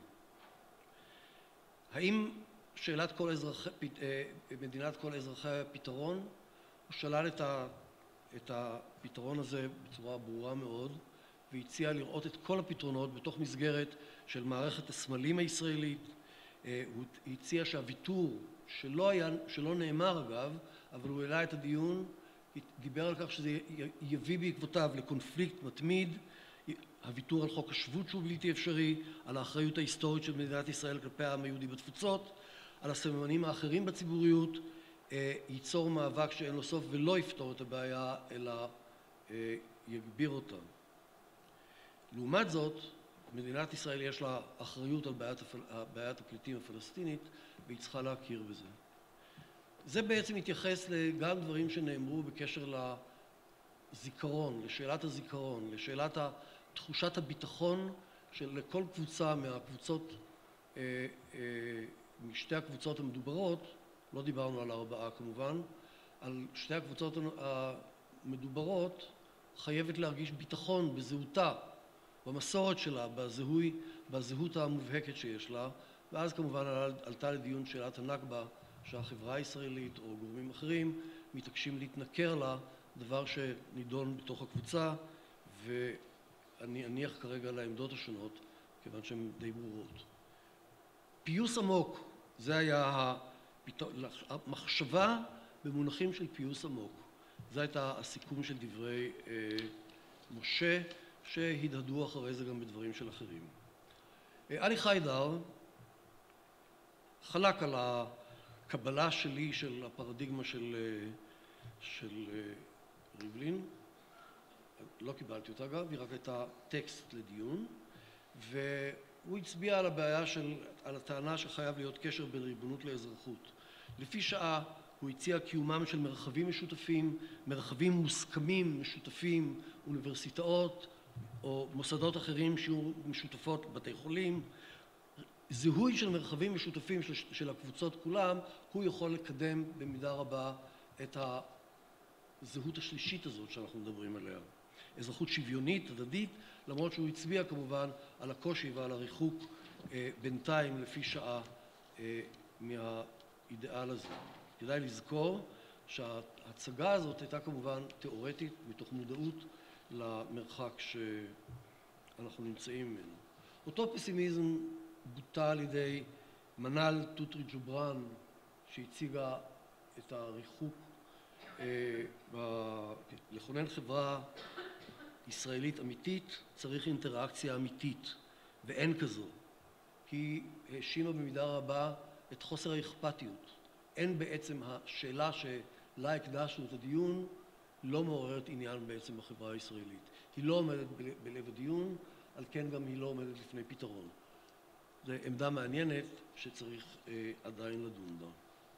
S4: האם שאלת כל אזרחי, מדינת כל אזרחי הפתרון? הוא שלל את, ה, את הפתרון הזה בצורה ברורה מאוד, והציע לראות את כל הפתרונות בתוך מסגרת של מערכת הסמלים הישראלית. הוא הציע שהוויתור, שלא היה, שלא נאמר אגב, אבל הוא העלה את הדיון, דיבר על כך שזה יביא בעקבותיו לקונפליקט מתמיד, הוויתור על חוק השבות שהוא בלתי אפשרי, על האחריות ההיסטורית של מדינת ישראל כלפי העם היהודי בתפוצות, על הסממנים האחרים בציבוריות, ייצור מאבק שאין לו סוף ולא יפתור את הבעיה, אלא יגביר אותה. לעומת זאת, מדינת ישראל יש לה אחריות על בעיית, הפל... בעיית הפליטים הפלסטינית, והיא צריכה להכיר בזה. זה בעצם מתייחס גם דברים שנאמרו בקשר לזיכרון, לשאלת הזיכרון, לשאלת תחושת הביטחון של לכל קבוצה מהקבוצות, אה, אה, משתי הקבוצות המדוברות, לא דיברנו על ארבעה כמובן, על שתי הקבוצות המדוברות חייבת להרגיש ביטחון בזהותה, במסורת שלה, בזהוי, בזהות המובהקת שיש לה, ואז כמובן עלתה לדיון שאלת הנכבה שהחברה הישראלית או גורמים אחרים מתעקשים להתנכר לה, דבר שנידון בתוך הקבוצה, ואני אניח כרגע לעמדות השונות, כיוון שהן די ברורות. פיוס עמוק, זה היה המחשבה במונחים של פיוס עמוק. זה הייתה הסיכום של דברי אה, משה, שהדהדו אחרי זה גם בדברים של אחרים. עלי חיידר חלק על הקבלה שלי של הפרדיגמה של, של ריבלין, לא קיבלתי אותה אגב, היא רק הייתה טקסט לדיון, והוא הצביע על הבעיה של, על הטענה שחייב להיות קשר בין ריבונות לאזרחות. לפי שעה הוא הציע קיומם של מרחבים משותפים, מרחבים מוסכמים משותפים, אוניברסיטאות, או מוסדות אחרים שיהיו משותפות, בתי חולים. זיהוי של מרחבים משותפים של, של הקבוצות כולם, הוא יכול לקדם במידה רבה את הזהות השלישית הזאת שאנחנו מדברים עליה. אזרחות שוויונית, הדדית, למרות שהוא הצביע כמובן על הקושי ועל הריחוק בינתיים לפי שעה מהאידאל הזה. כדאי לזכור שההצגה הזאת הייתה כמובן תיאורטית, מתוך מודעות למרחק שאנחנו נמצאים ממנו. אותו פסימיזם בוטה על ידי מנל טוטרי ג'וברן, שהציגה את הריחוק לכונן חברה ישראלית אמיתית צריך אינטראקציה אמיתית, ואין כזו. היא האשימה במידה רבה את חוסר האכפתיות. אין בעצם השאלה שלה הקדשנו את הדיון, לא מעוררת עניין בעצם בחברה הישראלית. היא לא עומדת בלב הדיון, על כן גם היא לא עומדת לפני פתרון. זו עמדה מעניינת שצריך אה, עדיין לדון בה.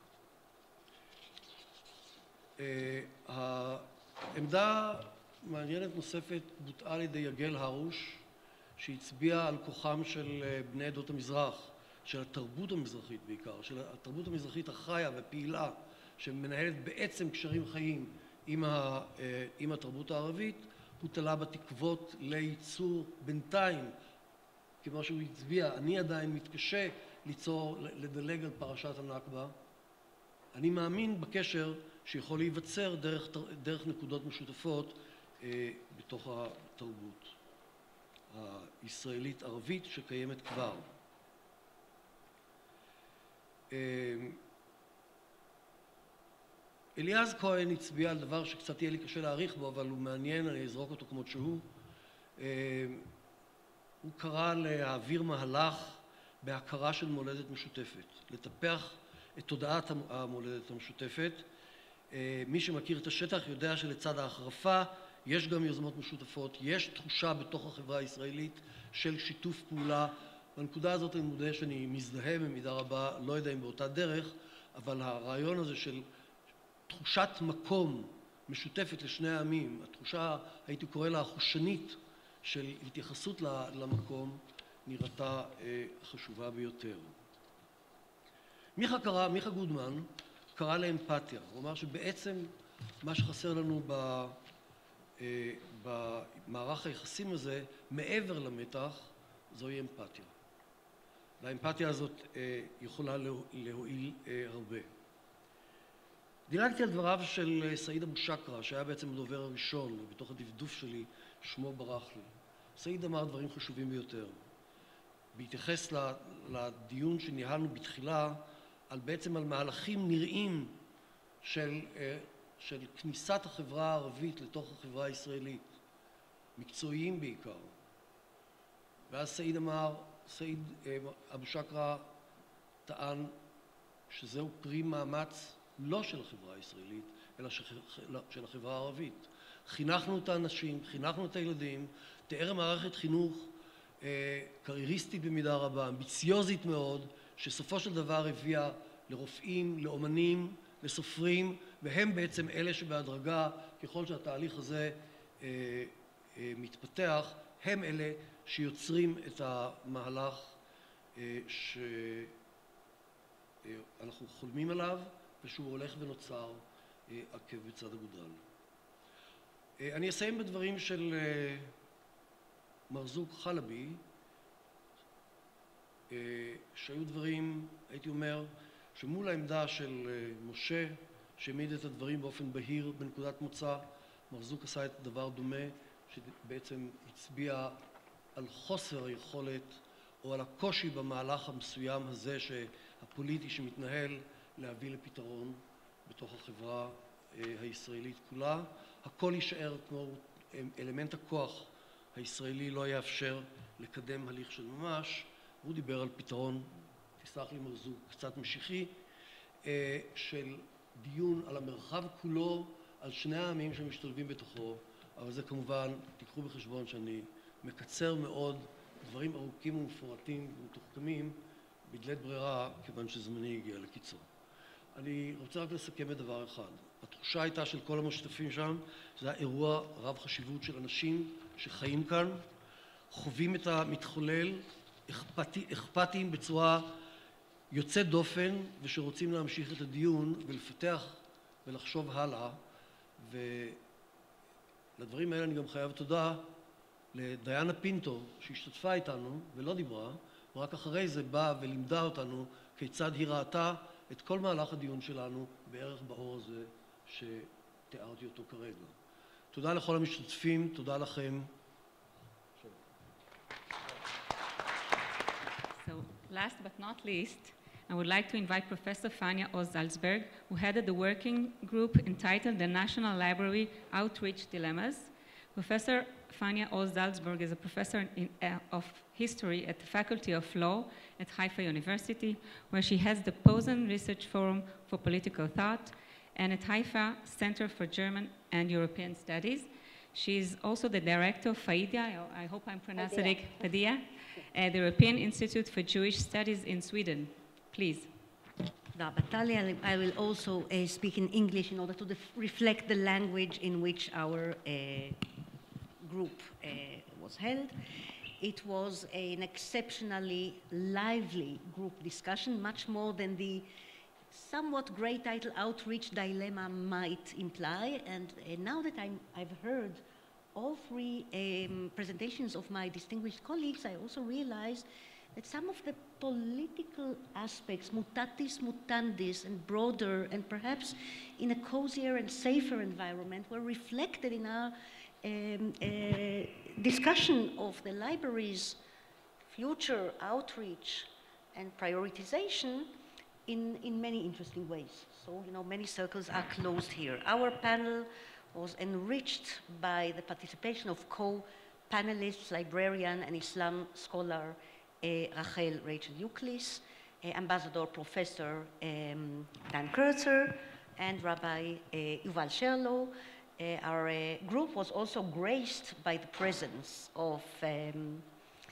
S4: אה, העמדה מעניינת נוספת בוטאה על ידי יגל הרוש, שהצביע על כוחם של בני עדות המזרח, של התרבות המזרחית בעיקר, של התרבות המזרחית החיה ופעילה, שמנהלת בעצם קשרים חיים עם, ה, עם התרבות הערבית, הוא תלה בתקוות לייצור בינתיים, כמו שהוא הצביע, אני עדיין מתקשה ליצור, לדלג על פרשת הנכבה. אני מאמין בקשר שיכול להיווצר דרך, דרך נקודות משותפות אה, בתוך התרבות הישראלית ערבית שקיימת כבר. אה, אליעז כהן הצביע על דבר שקצת יהיה לי קשה להעריך בו, אבל הוא מעניין, אני אזרוק אותו כמות שהוא. אה, הוא קרא להעביר מהלך בהכרה של מולדת משותפת, לטפח את תודעת המולדת המשותפת. מי שמכיר את השטח יודע שלצד ההחרפה יש גם יוזמות משותפות, יש תחושה בתוך החברה הישראלית של שיתוף פעולה. בנקודה הזאת אני מודה שאני מזדהה במידה רבה, לא יודע אם באותה דרך, אבל הרעיון הזה של תחושת מקום משותפת לשני העמים, התחושה, הייתי קורא לה החושנית, של התייחסות למקום, נראתה חשובה ביותר. מיכה קרא, מיכה גודמן, קרא לאמפתיה. הוא אמר שבעצם מה שחסר לנו במערך היחסים הזה, מעבר למתח, זוהי אמפתיה. והאמפתיה הזאת יכולה להועיל הרבה. דילגתי על דבריו של סעיד אבו שקרה, שהיה בעצם הדובר הראשון, ובתוך הדפדוף שלי שמו ברח לי. סעיד אמר דברים חשובים ביותר. בהתייחס לדיון שניהלנו בתחילה, על בעצם על מהלכים נראים של, של כניסת החברה הערבית לתוך החברה הישראלית, מקצועיים בעיקר. ואז סעיד אמר, סעיד אבו שקרה טען שזהו פרי מאמץ לא של החברה הישראלית, אלא של החברה הערבית. חינכנו את האנשים, חינכנו את הילדים, תיאר מערכת חינוך אה, קרייריסטית במידה רבה, אמביציוזית מאוד, שסופו של דבר הביאה לרופאים, לאומנים, לסופרים, והם בעצם אלה שבהדרגה, ככל שהתהליך הזה אה, אה, מתפתח, הם אלה שיוצרים את המהלך אה, שאנחנו חולמים עליו, ושהוא הולך ונוצר אה, עקב בצד אגודל. אני אסיים בדברים של מרזוק חלבי, שהיו דברים, הייתי אומר, שמול העמדה של משה, שהעמיד את הדברים באופן בהיר בנקודת מוצא, מרזוק עשה את דבר דומה, שבעצם הצביע על חוסר היכולת, או על הקושי במהלך המסוים הזה, הפוליטי שמתנהל, להביא לפתרון בתוך החברה הישראלית כולה. הכל יישאר כמו אלמנט הכוח הישראלי לא יאפשר לקדם הליך של ממש. הוא דיבר על פתרון, תסלח לי מרזוק, קצת משיחי, של דיון על המרחב כולו, על שני העמים שמשתלבים בתוכו, אבל זה כמובן, תיקחו בחשבון שאני מקצר מאוד דברים ארוכים ומפורטים ומתוחכמים בדלית ברירה, כיוון שזמני הגיע לקיצור. אני רוצה רק לסכם את דבר אחד. התחושה הייתה של כל המשתתפים שם, זה היה אירוע רב חשיבות של אנשים שחיים כאן, חווים את המתחולל, אכפתי, אכפתיים בצורה יוצאת דופן, ושרוצים להמשיך את הדיון ולפתח ולחשוב הלאה, לדברים האלה אני גם חייב תודה לדיינה פינטו שהשתתפה איתנו ולא דיברה, ורק אחרי זה באה ולימדה אותנו כיצד היא ראתה את כל מהלך הדיון שלנו בערך באור הזה שתיארתי אותו כרגע. תודה לכל המשתתפים, תודה לכם.
S1: So, last but not least, I would like to invite Professor Fania Oz-Salzberg, who headed the working group entitled The National Library Outreach Dilemmas. Professor Fania Oz-Salzberg is a professor in, uh, of history at the Faculty of Law at Haifa University, where she has the Posen Research Forum for Political Thought, and at Haifa Center for German and European Studies. She is also the director of FAIDIA, I hope I'm pronouncing it, Pedaya, uh, the European Institute for Jewish Studies in Sweden. Please.
S5: Batali, I will also uh, speak in English in order to reflect the language in which our uh, group uh, was held. It was an exceptionally lively group discussion, much more than the somewhat gray title Outreach Dilemma might imply. And uh, now that I'm, I've heard all three um, presentations of my distinguished colleagues, I also realize that some of the political aspects, mutatis mutandis, and broader, and perhaps in a cozier and safer environment, were reflected in our um, uh, discussion of the library's future outreach and prioritization in, in many interesting ways. So, you know, many circles are closed here. Our panel was enriched by the participation of co-panelists, librarian and Islam scholar Uh, Rachel Rachel Euclid, uh, Ambassador Professor um, Dan Kurtzer, and Rabbi uh, Yuval Sherlow. Uh, our uh, group was also graced by the presence of um,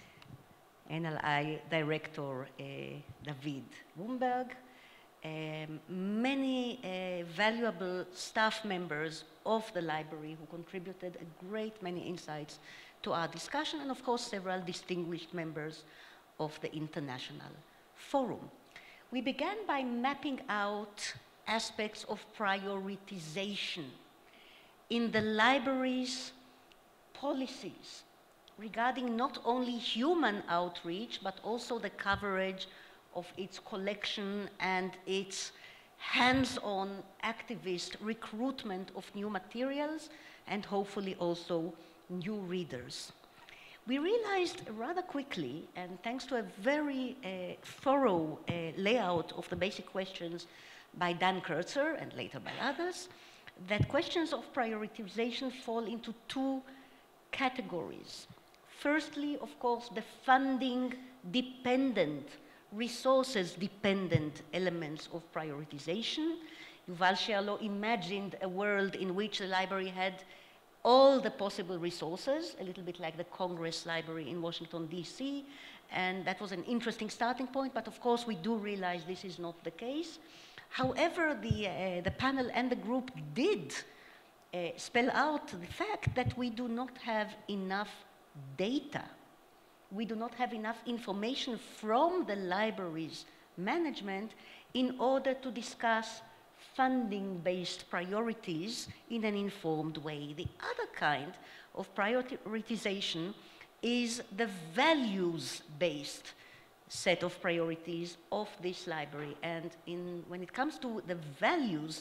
S5: N L I Director uh, David Wumberg, um, many uh, valuable staff members of the library who contributed a great many insights to our discussion, and of course several distinguished members of the International Forum. We began by mapping out aspects of prioritization in the library's policies regarding not only human outreach, but also the coverage of its collection and its hands-on activist recruitment of new materials, and hopefully also new readers. We realized rather quickly, and thanks to a very uh, thorough uh, layout of the basic questions by Dan Kurtzer and later by others, that questions of prioritization fall into two categories. Firstly, of course, the funding-dependent, resources-dependent elements of prioritization. Yuval Sherlow imagined a world in which the library had all the possible resources, a little bit like the Congress Library in Washington, D C, and that was an interesting starting point, but of course we do realize this is not the case. However, the, uh, the panel and the group did uh, spell out the fact that we do not have enough data. We do not have enough information from the library's management in order to discuss funding-based priorities in an informed way. The other kind of prioritization is the values-based set of priorities of this library. And in, when it comes to the values,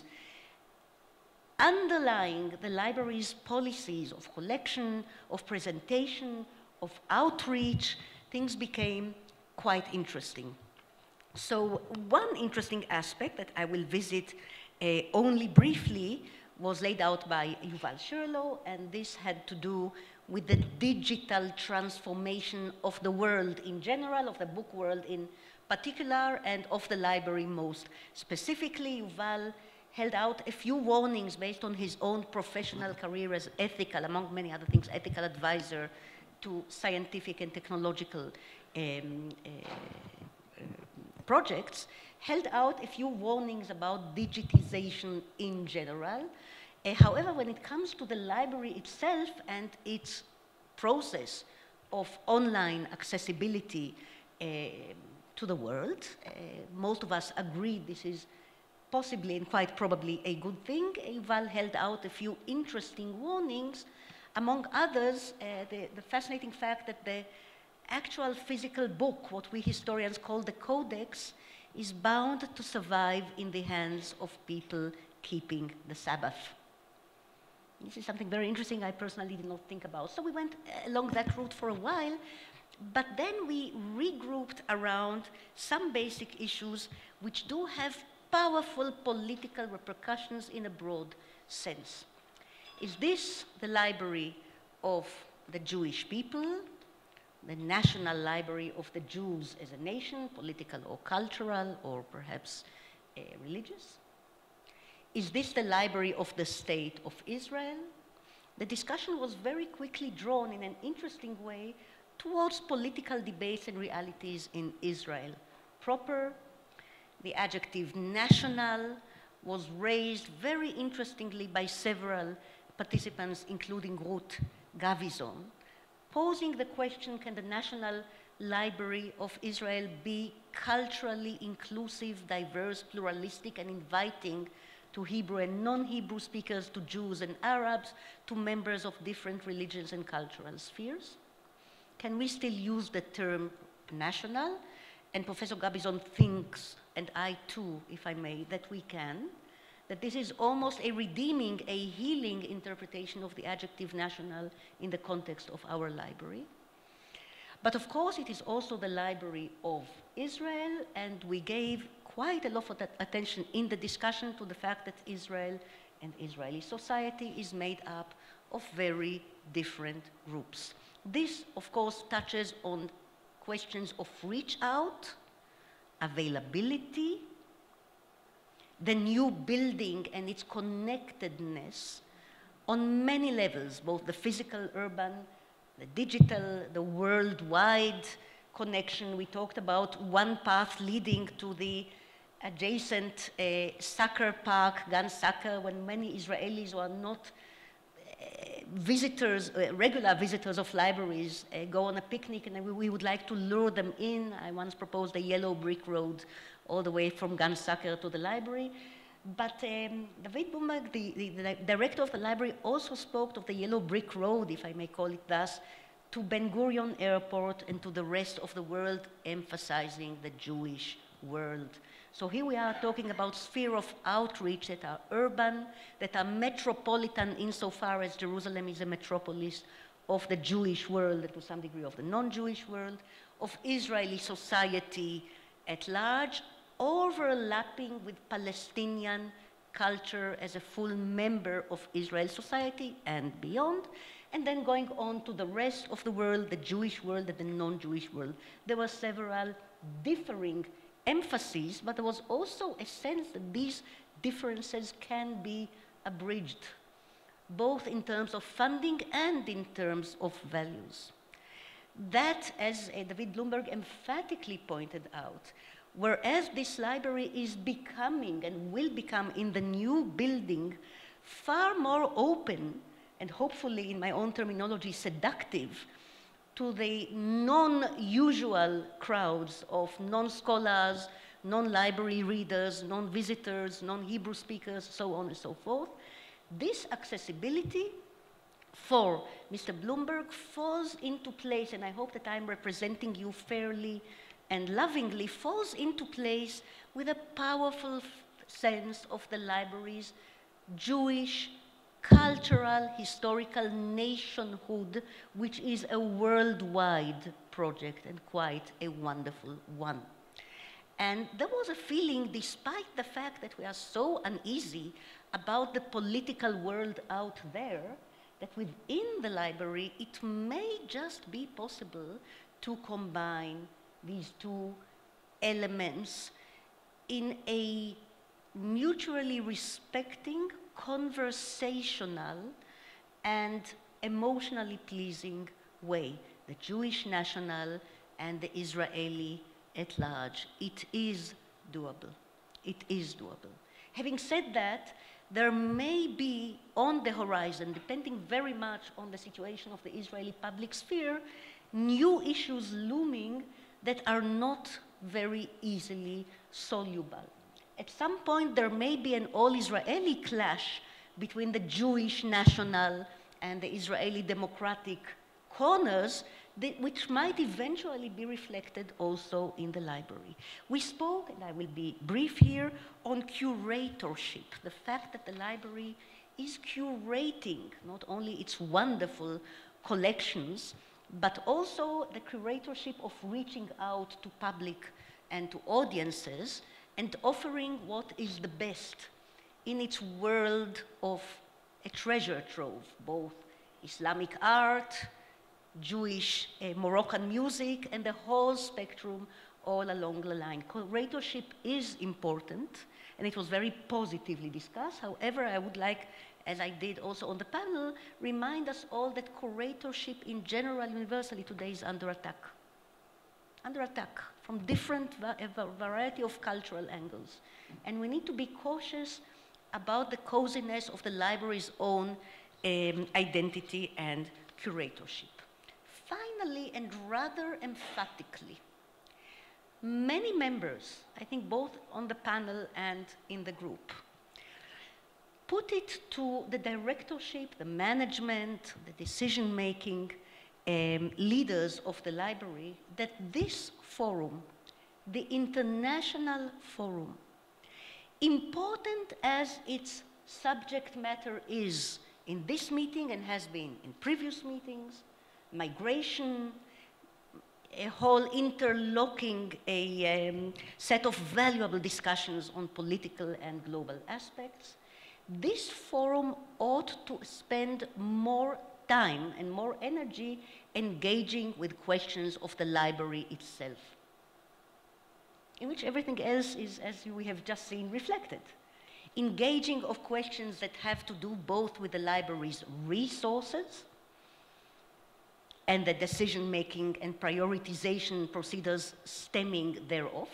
S5: underlying the library's policies of collection, of presentation, of outreach, things became quite interesting. So one interesting aspect that I will visit Uh, only briefly was laid out by Yuval Sherlow, and this had to do with the digital transformation of the world in general, of the book world in particular, and of the library most specifically. Yuval held out a few warnings based on his own professional career as ethical, among many other things, ethical advisor to scientific and technological um, uh, projects, held out a few warnings about digitization in general. Uh, however, when it comes to the library itself and its process of online accessibility uh, to the world, uh, most of us agree this is possibly and quite probably a good thing. Yuval held out a few interesting warnings among others, uh, the, the fascinating fact that the actual physical book, what we historians call the Codex, is bound to survive in the hands of people keeping the Sabbath. This is something very interesting I personally did not think about. So we went along that route for a while, but then we regrouped around some basic issues which do have powerful political repercussions in a broad sense. Is this the library of the Jewish people, the national library of the Jews as a nation, political or cultural, or perhaps uh, religious? Is this the library of the state of Israel? The discussion was very quickly drawn in an interesting way towards political debates and realities in Israel proper. The adjective national was raised very interestingly by several participants, including Ruth Gavizon, posing the question, can the National Library of Israel be culturally inclusive, diverse, pluralistic, and inviting to Hebrew and non-Hebrew speakers, to Jews and Arabs, to members of different religions and cultural spheres? Can we still use the term national? And Professor Gabizon thinks, and I too, if I may, that we can, that this is almost a redeeming, a healing interpretation of the adjective national in the context of our library. But of course, it is also the library of Israel, and we gave quite a lot of attention in the discussion to the fact that Israel and Israeli society is made up of very different groups. This, of course, touches on questions of reach out, availability, the new building and its connectedness on many levels, both the physical, urban, the digital, the worldwide connection. We talked about one path leading to the adjacent uh, soccer park, Gan Soccer, when many Israelis who are not uh, visitors, uh, regular visitors of libraries, uh, go on a picnic, and we, we would like to lure them in. I once proposed a yellow brick road all the way from Gan Soccer to the library. But um, David Blumberg, the, the, the director of the library, also spoke of the yellow brick road, if I may call it thus, to Ben-Gurion Airport and to the rest of the world, emphasizing the Jewish world. So here we are talking about sphere of outreach that are urban, that are metropolitan insofar as Jerusalem is a metropolis of the Jewish world and to some degree of the non-Jewish world, of Israeli society at large, overlapping with Palestinian culture as a full member of Israel society and beyond, and then going on to the rest of the world, the Jewish world and the non-Jewish world. There were several differing emphases, but there was also a sense that these differences can be abridged, both in terms of funding and in terms of values. That, as uh, David Blumberg emphatically pointed out, whereas this library is becoming and will become in the new building far more open and hopefully, in my own terminology, seductive to the non-usual crowds of non-scholars, non-library readers, non-visitors, non-Hebrew speakers, so on and so forth. This accessibility for Mister Blumberg falls into place, and I hope that I'm representing you fairly and lovingly, falls into place with a powerful sense of the library's Jewish, cultural, historical nationhood, which is a worldwide project and quite a wonderful one. And there was a feeling, despite the fact that we are so uneasy about the political world out there, that within the library it may just be possible to combine these two elements in a mutually respecting, conversational, and emotionally pleasing way, the Jewish national and the Israeli at large. It is doable. It is doable. Having said that, there may be on the horizon, depending very much on the situation of the Israeli public sphere, new issues looming that are not very easily soluble. At some point, there may be an all-Israeli clash between the Jewish national and the Israeli democratic corners, that, which might eventually be reflected also in the library. We spoke, and I will be brief here, on curatorship, the fact that the library is curating not only its wonderful collections, but also the curatorship of reaching out to public and to audiences and offering what is the best in its world of a treasure trove, both Islamic art, Jewish, uh, Moroccan music, and the whole spectrum all along the line. Curatorship is important, and it was very positively discussed. However, I would like, as I did also on the panel, remind us all that curatorship in general, universally today is under attack. Under attack from different va a variety of cultural angles. And we need to be cautious about the coziness of the library's own um, identity and curatorship. Finally, and rather emphatically, many members, I think both on the panel and in the group, put it to the directorship, the management, the decision-making um, leaders of the library that this forum, the international forum, important as its subject matter is in this meeting and has been in previous meetings, migration, a whole interlocking a um, set of valuable discussions on political and global aspects, this forum ought to spend more time and more energy engaging with questions of the library itself, in which everything else is, as we have just seen, reflected. Engaging of questions that have to do both with the library's resources and the decision-making and prioritization procedures stemming thereof,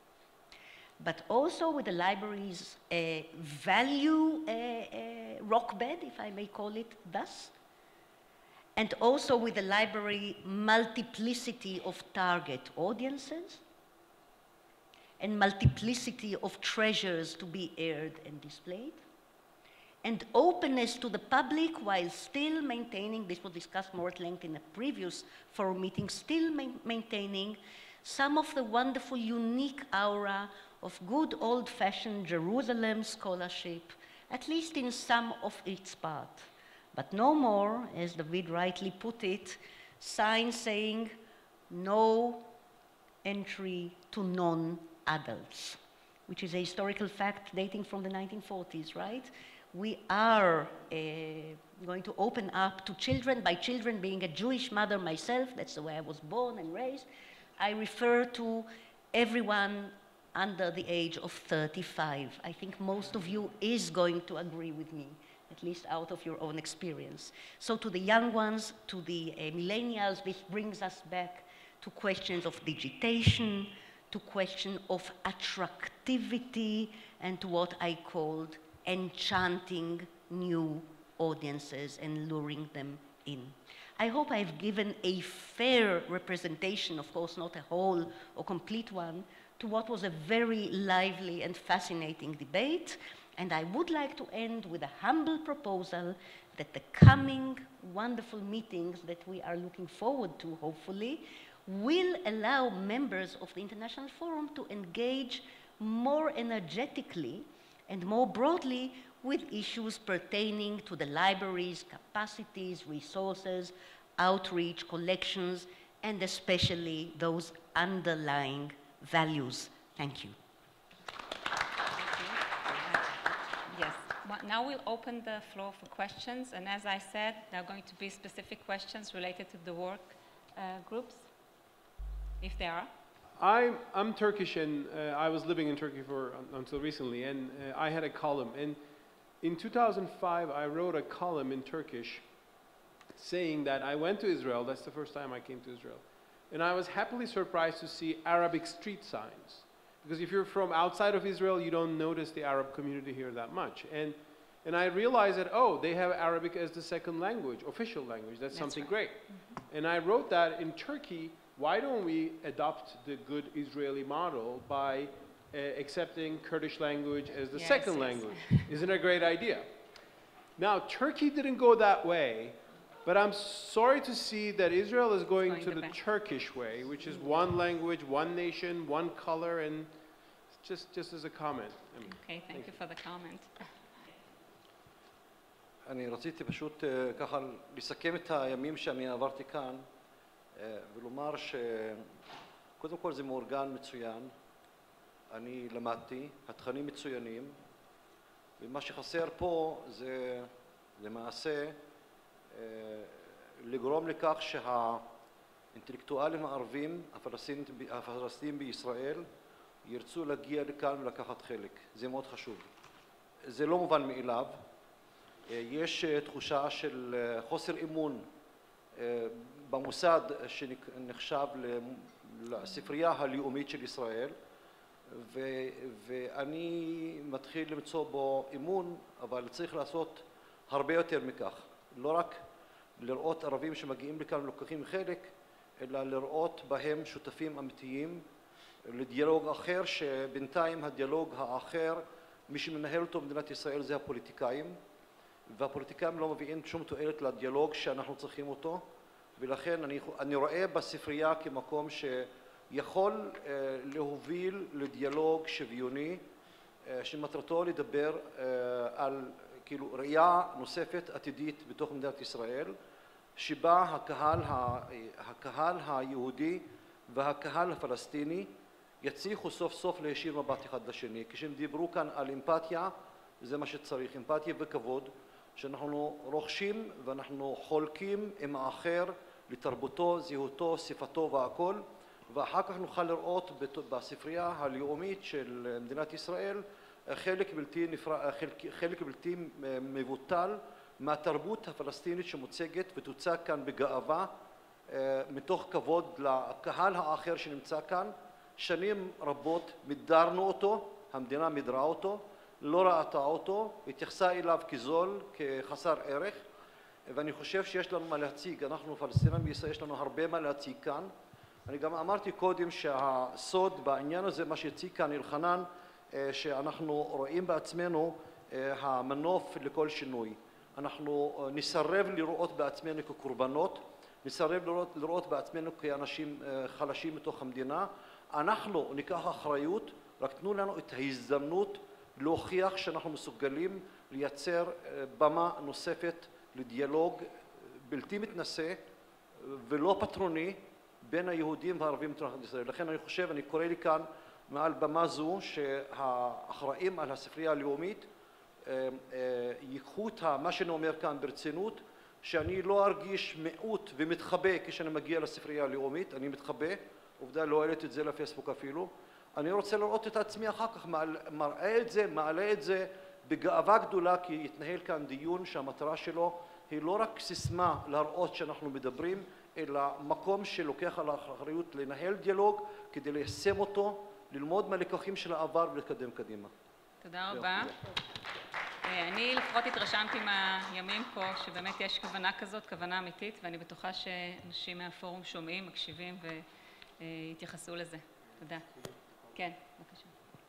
S5: but also with the library's uh, value uh, uh, rockbed, if I may call it thus, and also with the library multiplicity of target audiences and multiplicity of treasures to be aired and displayed, and openness to the public while still maintaining, this was discussed more at length in a previous forum meeting, still ma maintaining some of the wonderful, unique aura of good old-fashioned Jerusalem scholarship, at least in some of its part. But no more, as David rightly put it, signs saying no entry to non-adults, which is a historical fact dating from the nineteen forties, right? We are uh, going to open up to children. By children, being a Jewish mother myself, that's the way I was born and raised, I refer to everyone under the age of thirty-five. I think most of you is going to agree with me, at least out of your own experience. So to the young ones, to the uh, millennials, this brings us back to questions of digitation, to question of attractivity, and to what I called enchanting new audiences and luring them in. I hope I've given a fair representation, of course not a whole or complete one, to what was a very lively and fascinating debate. And I would like to end with a humble proposal that the coming wonderful meetings that we are looking forward to, hopefully, will allow members of the International Forum to engage more energetically and more broadly with issues pertaining to the library's capacities, resources, outreach, collections, and especially those underlying values. Thank you.
S1: Yes, well, now we'll open the floor for questions, and as I said, there are going to be specific questions related to the work uh, groups, if there are.
S6: I'm, I'm Turkish, and uh, I was living in Turkey for until recently, and uh, I had a column. And in two thousand five, I wrote a column in Turkish saying that I went to Israel. That's the first time I came to Israel. And I was happily surprised to see Arabic street signs. Because if you're from outside of Israel, you don't notice the Arab community here that much. And, and I realized that, oh, they have Arabic as the second language, official language. That's, That's something right. great. Mm-hmm. And I wrote that in Turkey, why don't we adopt the good Israeli model by uh, accepting Kurdish language as the
S1: yes,
S6: second
S1: yes.
S6: language? Isn't it a great idea? Now, Turkey didn't go that way, but I'm sorry to see that Israel is going,
S1: going
S6: to
S1: the
S6: the
S1: back.
S6: Turkish way, which is one language, one nation, one color, and just, just as a comment. I mean,
S1: Okay, thank you for the comment.
S7: אני רציתי פשוט אה, ככה לסכם את הימים שאני עברתי כאן אה, ולומר שקודם כל זה מאורגן מצוין, אני למדתי, התכנים מצוינים, ומה שחסר פה זה למעשה אה, לגרום לכך שהאינטלקטואלים הערבים, הפלסטינים, הפלסטינים בישראל, ירצו להגיע לכאן ולקחת חלק. זה מאוד חשוב. זה לא מובן מאליו. יש תחושה של חוסר אמון במוסד שנחשב לספרייה הלאומית של ישראל, ואני מתחיל למצוא בו אמון, אבל צריך לעשות הרבה יותר מכך. לא רק לראות ערבים שמגיעים לכאן ולוקחים חלק, אלא לראות בהם שותפים אמיתיים לדיאלוג אחר, שבינתיים הדיאלוג האחר, מי שמנהל אותו במדינת ישראל זה הפוליטיקאים, והפוליטיקאים לא מביאים שום תועלת לדיאלוג שאנחנו צריכים אותו, ולכן אני, אני רואה בספרייה כמקום שיכול אה, להוביל לדיאלוג שוויוני, אה, שמטרתו לדבר אה, על כאילו ראייה נוספת עתידית בתוך מדינת ישראל, שבה הקהל, הקהל היהודי והקהל הפלסטיני יצליחו סוף סוף להישיר מבט אחד לשני. כשהם דיברו כאן על אמפתיה, זה מה שצריך, אמפתיה וכבוד, שאנחנו רוכשים ואנחנו חולקים עם האחר לתרבותו, זהותו, שפתו והכל, ואחר כך נוכל לראות בספרייה הלאומית של מדינת ישראל חלק בלתי נפרד, חלק, חלק בלתי מבוטל מהתרבות הפלסטינית שמוצגת ותוצג כאן בגאווה, מתוך כבוד לקהל האחר שנמצא כאן. שנים רבות מידרנו אותו, המדינה מידרה אותו, לא ראתה אותו, התייחסה אליו כזול, כחסר ערך, ואני חושב שיש לנו מה להציג. אנחנו פלסטינים בישראל, יש לנו הרבה מה להציג כאן. אני גם אמרתי קודם שהסוד בעניין הזה, מה שהציג כאן אלחנן, שאנחנו רואים בעצמנו המנוף לכל שינוי. אנחנו נסרב לראות בעצמנו כקורבנות, נסרב לראות, לראות בעצמנו כאנשים חלשים מתוך המדינה. אנחנו ניקח אחריות, רק תנו לנו את ההזדמנות להוכיח שאנחנו מסוגלים לייצר במה נוספת לדיאלוג בלתי מתנשא ולא פטרוני בין היהודים והערבים בתוך ישראל. לכן אני חושב, אני קורא לי כאן מעל במה זו שהאחראים על הספרייה הלאומית ייקחו את מה שאני אומר כאן ברצינות, שאני לא ארגיש מיעוט ומתחבא כשאני מגיע לספרייה הלאומית. אני מתחבא, עובדה לא העליתי את זה לפייסבוק אפילו. אני רוצה לראות את עצמי אחר כך, מראה את זה, מעלה את זה בגאווה גדולה, כי יתנהל כאן דיון שהמטרה שלו היא לא רק סיסמה להראות שאנחנו מדברים, אלא מקום שלוקח על האחריות לנהל דיאלוג כדי ליישם אותו, ללמוד מהלקחים של העבר ולקדם קדימה.
S1: תודה רבה. אני לפחות התרשמתי מהימים פה שבאמת יש כוונה כזאת, כוונה אמיתית, ואני בטוחה שאנשים מהפורום שומעים, מקשיבים ויתייחסו לזה. תודה. כן, בבקשה.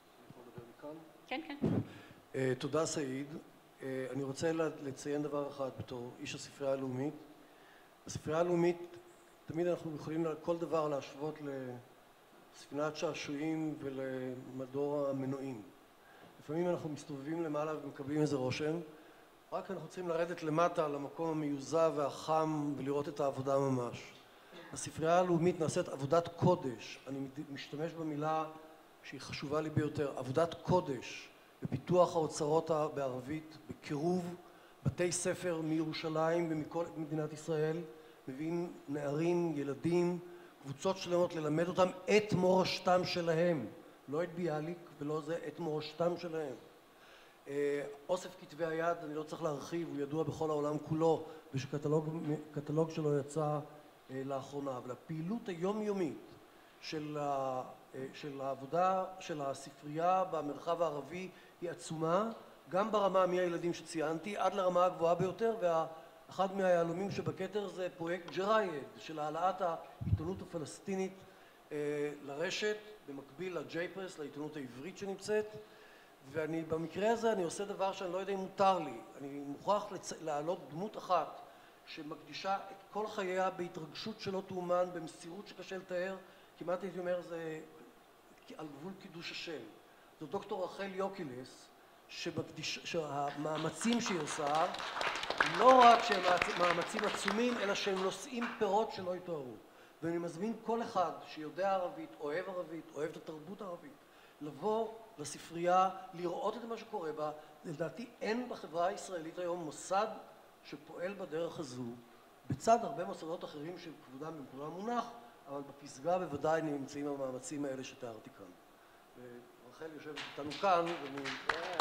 S1: כן, כן.
S4: תודה סעיד. אני רוצה לציין דבר אחד בתור איש הספרייה הלאומית. הספרייה הלאומית, תמיד אנחנו יכולים כל דבר להשוות לספינת שעשועים ולמדור המנועים. לפעמים אנחנו מסתובבים למעלה ומקבלים איזה רושם, רק אנחנו צריכים לרדת למטה למקום המיוזע והחם ולראות את העבודה ממש. הספרייה הלאומית נעשית עבודת קודש, אני משתמש במילה שהיא חשובה לי ביותר, עבודת קודש בפיתוח האוצרות בערבית, בקירוב בתי ספר מירושלים ומכל מדינת ישראל, מביאים נערים, ילדים, קבוצות שלמות ללמד אותם את מורשתם שלהם, לא את ביאליק ולא זה, את מורשתם שלהם. אוסף כתבי היד, אני לא צריך להרחיב, הוא ידוע בכל העולם כולו, ושקטלוג שלו יצא לאחרונה, אבל הפעילות היומיומית של, של העבודה של הספרייה במרחב הערבי היא עצומה, גם ברמה מהילדים שציינתי עד לרמה הגבוהה ביותר, ואחד מהיהלומים שבכתר זה פרויקט ג'רייד של העלאת העיתונות הפלסטינית לרשת, במקביל לג'יי פרס, לעיתונות העברית שנמצאת, ואני במקרה הזה אני עושה דבר שאני לא יודע אם מותר לי. אני מוכרח לצ... להעלות דמות אחת שמקדישה את כל חייה בהתרגשות שלא תאומן, במסירות שקשה לתאר, כמעט הייתי אומר זה על גבול קידוש השם. זו דוקטור רחל יוקילס, שמקדיש... שהמאמצים שהיא עושה לא רק שהם מאמצים עצומים, אלא שהם נושאים פירות שלא יתוארו. ואני מזמין כל אחד שיודע ערבית, אוהב ערבית, אוהב את התרבות הערבית, לבוא לספרייה, לראות את מה שקורה בה. לדעתי אין בחברה הישראלית היום מוסד שפועל בדרך הזו, בצד הרבה מוסדות אחרים שכבודם במקומם מונח, אבל בפסגה בוודאי נמצאים המאמצים האלה שתיארתי כאן. ורחל יושבת איתנו כאן, ואני...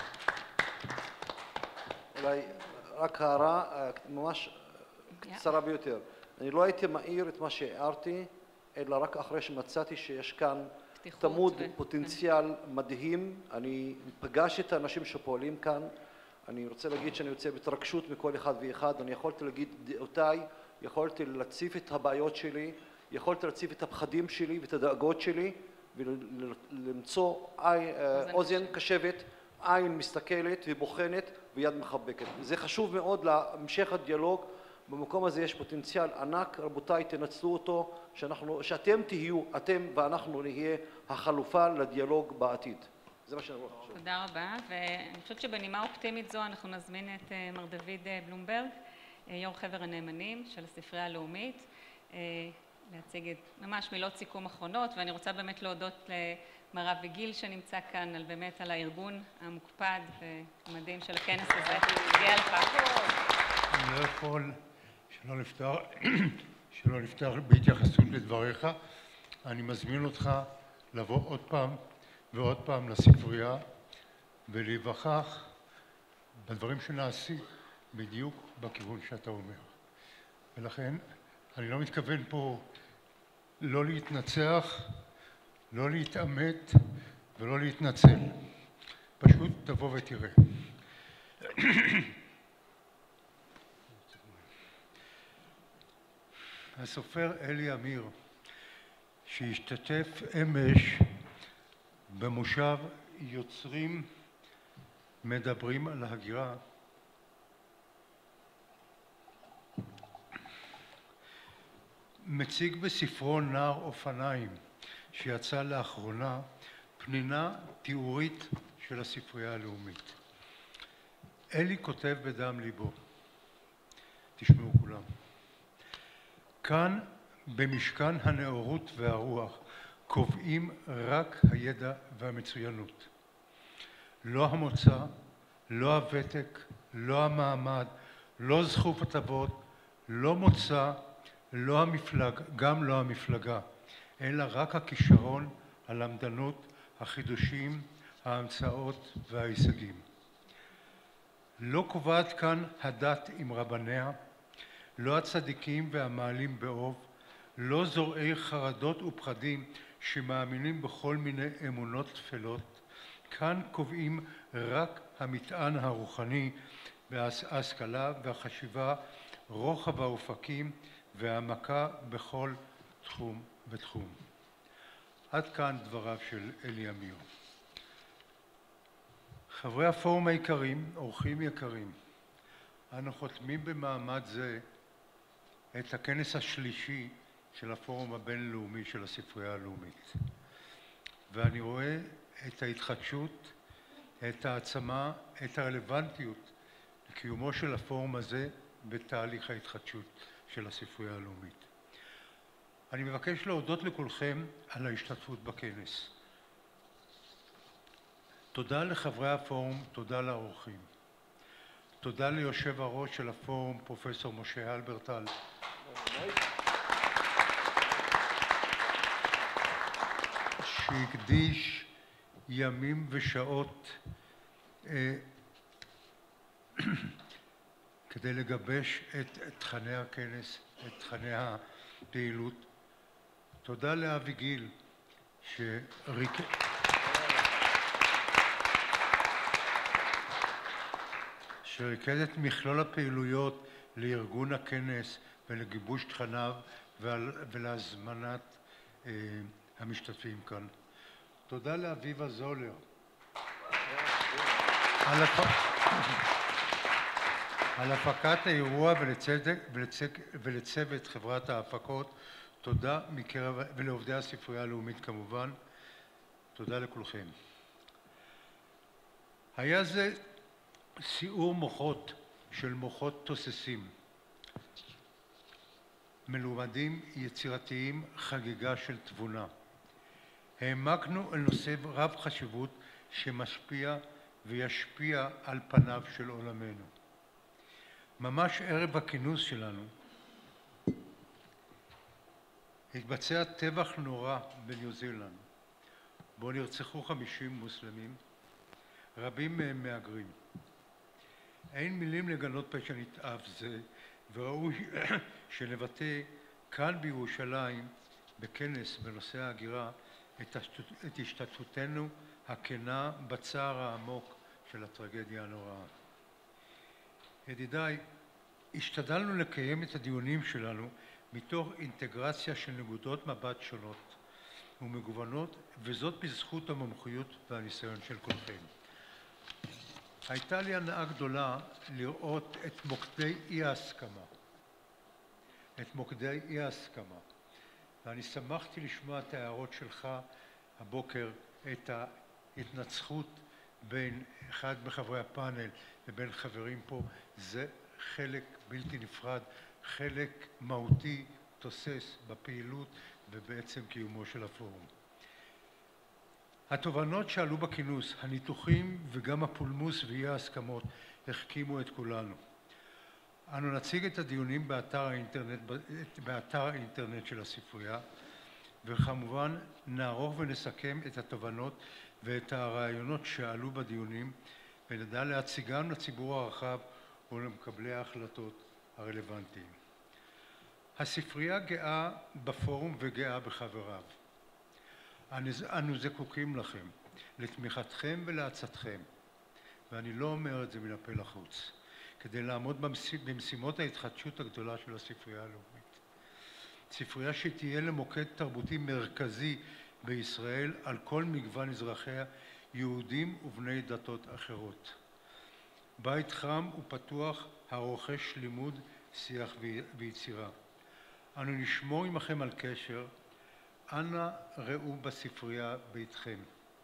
S7: אולי רק הערה ממש קצרה ביותר. אני לא הייתי מאיר את מה שהערתי, אלא רק אחרי שמצאתי שיש כאן תמוד פוטנציאל מדהים. אני פגש את האנשים שפועלים כאן. אני רוצה להגיד שאני יוצא בהתרגשות מכל אחד ואחד. אני יכולתי להגיד דעותיי, יכולתי להציף את הבעיות שלי, יכולתי להציף את הפחדים שלי ואת הדאגות שלי, ולמצוא אוזן קשבת, עין מסתכלת ובוחנת ויד מחבקת. זה חשוב מאוד להמשך הדיאלוג. במקום הזה יש פוטנציאל ענק, רבותיי תנצלו אותו, שאנחנו, שאתם תהיו, אתם ואנחנו נהיה החלופה לדיאלוג בעתיד. זה מה שאני רואה.
S1: תודה רבה, ואני חושבת שבנימה אופטימית זו אנחנו נזמין את מר דוד בלומברג, יו"ר חבר הנאמנים של הספרייה הלאומית, להציג את ממש מילות סיכום אחרונות, ואני רוצה באמת להודות למר אבי גיל שנמצא כאן על באמת על הארגון המוקפד והמדהים של הכנס הזה. תגיע לך.
S8: אני לא יכול שלא לפתח, שלא לפתח בהתייחסות לדבריך. אני מזמין אותך לבוא עוד פעם ועוד פעם לספרייה ולהיווכח בדברים שנעשים בדיוק בכיוון שאתה אומר. ולכן אני לא מתכוון פה לא להתנצח, לא להתעמת ולא להתנצל. פשוט תבוא ותראה. הסופר אלי אמיר, שהשתתף אמש במושב יוצרים מדברים על ההגירה, מציג בספרו נער אופניים, שיצא לאחרונה, פנינה תיאורית של הספרייה הלאומית. אלי כותב בדם ליבו, תשמעו כולם. כאן במשכן הנאורות והרוח קובעים רק הידע והמצוינות. לא המוצא, לא הוותק, לא המעמד, לא זכות הטבות, לא מוצא, לא המפלג, גם לא המפלגה, אלא רק הכישרון, הלמדנות, החידושים, ההמצאות וההישגים. לא קובעת כאן הדת עם רבניה, לא הצדיקים והמעלים באוב, לא זורעי חרדות ופחדים שמאמינים בכל מיני אמונות תפלות. כאן קובעים רק המטען הרוחני וההשכלה והחשיבה, רוחב האופקים והעמקה בכל תחום ותחום. עד כאן דבריו של אלי אמיר. חברי הפורום היקרים, אורחים יקרים, אנו חותמים במעמד זה את הכנס השלישי של הפורום הבינלאומי של הספרייה הלאומית. ואני רואה את ההתחדשות, את העצמה, את הרלוונטיות לקיומו של הפורום הזה בתהליך ההתחדשות של הספרייה הלאומית. אני מבקש להודות לכולכם על ההשתתפות בכנס. תודה לחברי הפורום, תודה לאורחים. תודה ליושב הראש של הפורום, פרופסור משה אלברטל. שהקדיש ימים ושעות אה, כדי לגבש את תכני הכנס, את תכני הפעילות. תודה לאבי גיל שריק... שריכז את מכלול הפעילויות לארגון הכנס ולגיבוש תכניו ולהזמנת אה, המשתתפים כאן. תודה לאביבה זולר. על, הפ... על הפקת האירוע ולצדק, ולצק... ולצוות חברת ההפקות, תודה מקרב, ולעובדי הספרייה הלאומית כמובן, תודה לכולכם. היה זה סיעור מוחות של מוחות תוססים, מלומדים, יצירתיים, חגיגה של תבונה. העמקנו אל נושא רב חשיבות שמשפיע וישפיע על פניו של עולמנו. ממש ערב הכינוס שלנו התבצע טבח נורא בניו זילנד, בו נרצחו חמישים מוסלמים, רבים מהם מהגרים. אין מילים לגנות פשע נתעב זה, וראוי שנבטא כאן בירושלים בכנס בנושא ההגירה את השתתפותנו הכנה בצער העמוק של הטרגדיה הנוראה. ידידיי, השתדלנו לקיים את הדיונים שלנו מתוך אינטגרציה של נקודות מבט שונות ומגוונות, וזאת בזכות המומחיות והניסיון של כולכם. הייתה לי הנאה גדולה לראות את מוקדי אי ההסכמה, את מוקדי אי ההסכמה, ואני שמחתי לשמוע את ההערות שלך הבוקר, את ההתנצחות בין אחד מחברי הפאנל ובין חברים פה. זה חלק בלתי נפרד, חלק מהותי, תוסס בפעילות ובעצם קיומו של הפורום. התובנות שעלו בכינוס, הניתוחים וגם הפולמוס ואי ההסכמות החכימו את כולנו. אנו נציג את הדיונים באתר האינטרנט, באתר האינטרנט של הספרייה, וכמובן נערוך ונסכם את התובנות ואת הרעיונות שעלו בדיונים, ונדע להציגם לציבור הרחב ולמקבלי ההחלטות הרלוונטיים. הספרייה גאה בפורום וגאה בחבריו. אנו זקוקים לכם, לתמיכתכם ולעצתכם, ואני לא אומר את זה מן הפה לחוץ, כדי לעמוד במשימות ההתחדשות הגדולה של הספרייה הלאומית. ספרייה שתהיה למוקד תרבותי מרכזי בישראל על כל מגוון אזרחיה, יהודים ובני דתות אחרות. בית חם ופתוח הרוכש לימוד, שיח ויצירה. אנו נשמור עמכם על קשר, אנא ראו בספרייה ביתכם.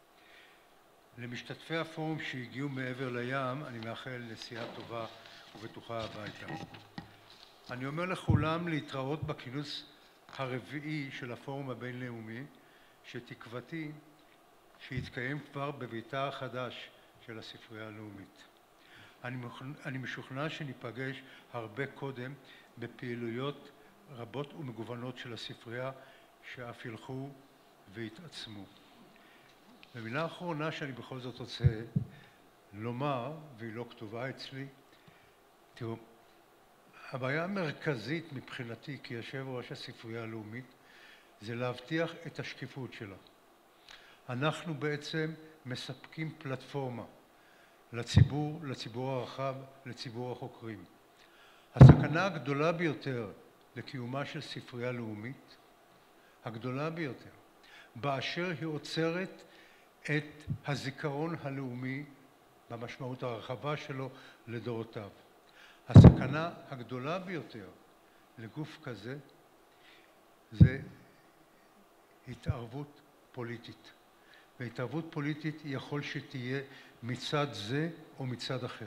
S8: למשתתפי הפורום שהגיעו מעבר לים, אני מאחל נסיעה טובה ובטוחה הביתה. אני אומר לכולם להתראות בכינוס הרביעי של הפורום הבינלאומי, שתקוותי שיתקיים כבר בביתה החדש של הספרייה הלאומית. אני, אני משוכנע שניפגש הרבה קודם בפעילויות רבות ומגוונות של הספרייה שאף ילכו והתעצמו. במילה האחרונה שאני בכל זאת רוצה לומר, והיא לא כתובה אצלי, תראו, הבעיה המרכזית מבחינתי כיושב ראש הספרייה הלאומית זה להבטיח את השקיפות שלה. אנחנו בעצם מספקים פלטפורמה לציבור, לציבור הרחב, לציבור החוקרים. הסכנה הגדולה ביותר לקיומה של ספרייה לאומית, הגדולה ביותר, באשר היא עוצרת את הזיכרון הלאומי במשמעות הרחבה שלו לדורותיו. הסכנה הגדולה ביותר לגוף כזה זה התערבות פוליטית. והתערבות פוליטית יכול שתהיה מצד זה או מצד אחר.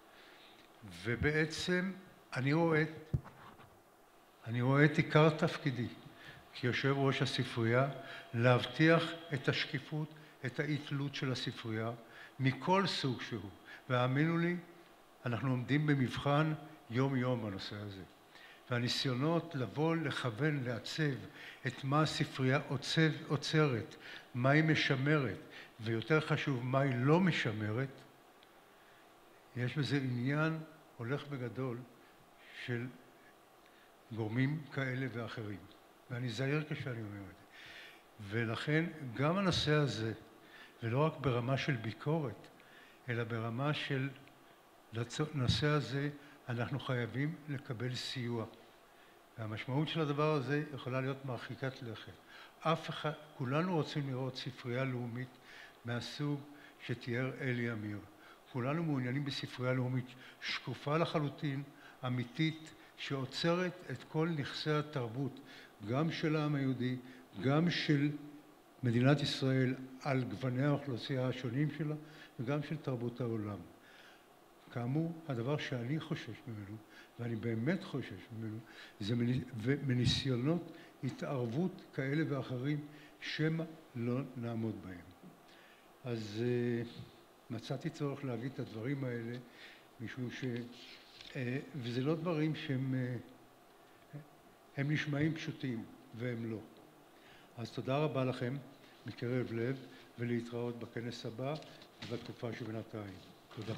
S8: ובעצם אני רואה, אני רואה את עיקר תפקידי כיושב ראש הספרייה, להבטיח את השקיפות, את האי-תלות של הספרייה, מכל סוג שהוא. והאמינו לי, אנחנו עומדים במבחן יום-יום בנושא הזה. והניסיונות לבוא, לכוון, לעצב את מה הספרייה עוצב, עוצרת, מה היא משמרת, ויותר חשוב, מה היא לא משמרת, יש בזה עניין הולך בגדול של גורמים כאלה ואחרים. ואני זהיר כשאני אומר את זה. ולכן גם הנושא הזה, ולא רק ברמה של ביקורת, אלא ברמה של הנושא הזה, אנחנו חייבים לקבל סיוע. והמשמעות של הדבר הזה יכולה להיות מרחיקת לכת. אף אחד, כולנו רוצים לראות ספרייה לאומית מהסוג שתיאר אלי אמיר. כולנו מעוניינים בספרייה לאומית שקופה לחלוטין, אמיתית, שעוצרת את כל נכסי התרבות, גם של העם היהודי, גם של מדינת ישראל על גווני האוכלוסייה השונים שלה, וגם של תרבות העולם. כאמור, הדבר שאני חושש ממנו, ואני באמת חושש ממנו, זה מניסיונות התערבות כאלה ואחרים, שמא לא נעמוד בהם. אז מצאתי צורך להגיד את הדברים האלה, משום ש... וזה לא דברים שהם הם נשמעים פשוטים, והם לא. אז תודה רבה לכם מקרב לב, ולהתראות בכנס הבא ובתקופה שבינתיים. תודה.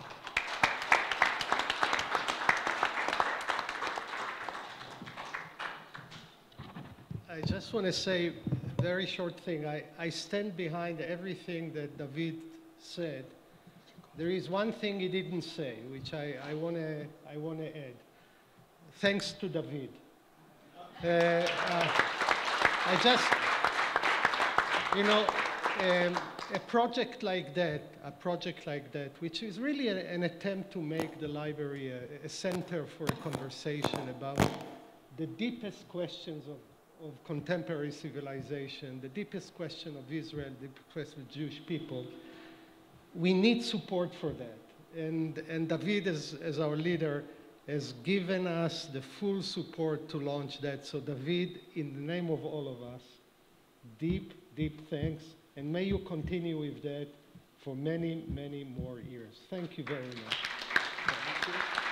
S9: I just want to say a very short thing. I, I stand behind everything that David said. There is one thing he didn't say, which I, I want to I want to add. Thanks to David. Uh, uh, I just, you know, um, a project like that, a project like that, which is really a, an attempt to make the library a, a center for a conversation about the deepest questions of of contemporary civilization, the deepest question of Israel, the deepest question of Jewish people. We need support for that. And, and David, as, as our leader, has given us the full support to launch that. So David, in the name of all of us, deep, deep thanks. And may you continue with that for many, many more years. Thank you very much. Thank you.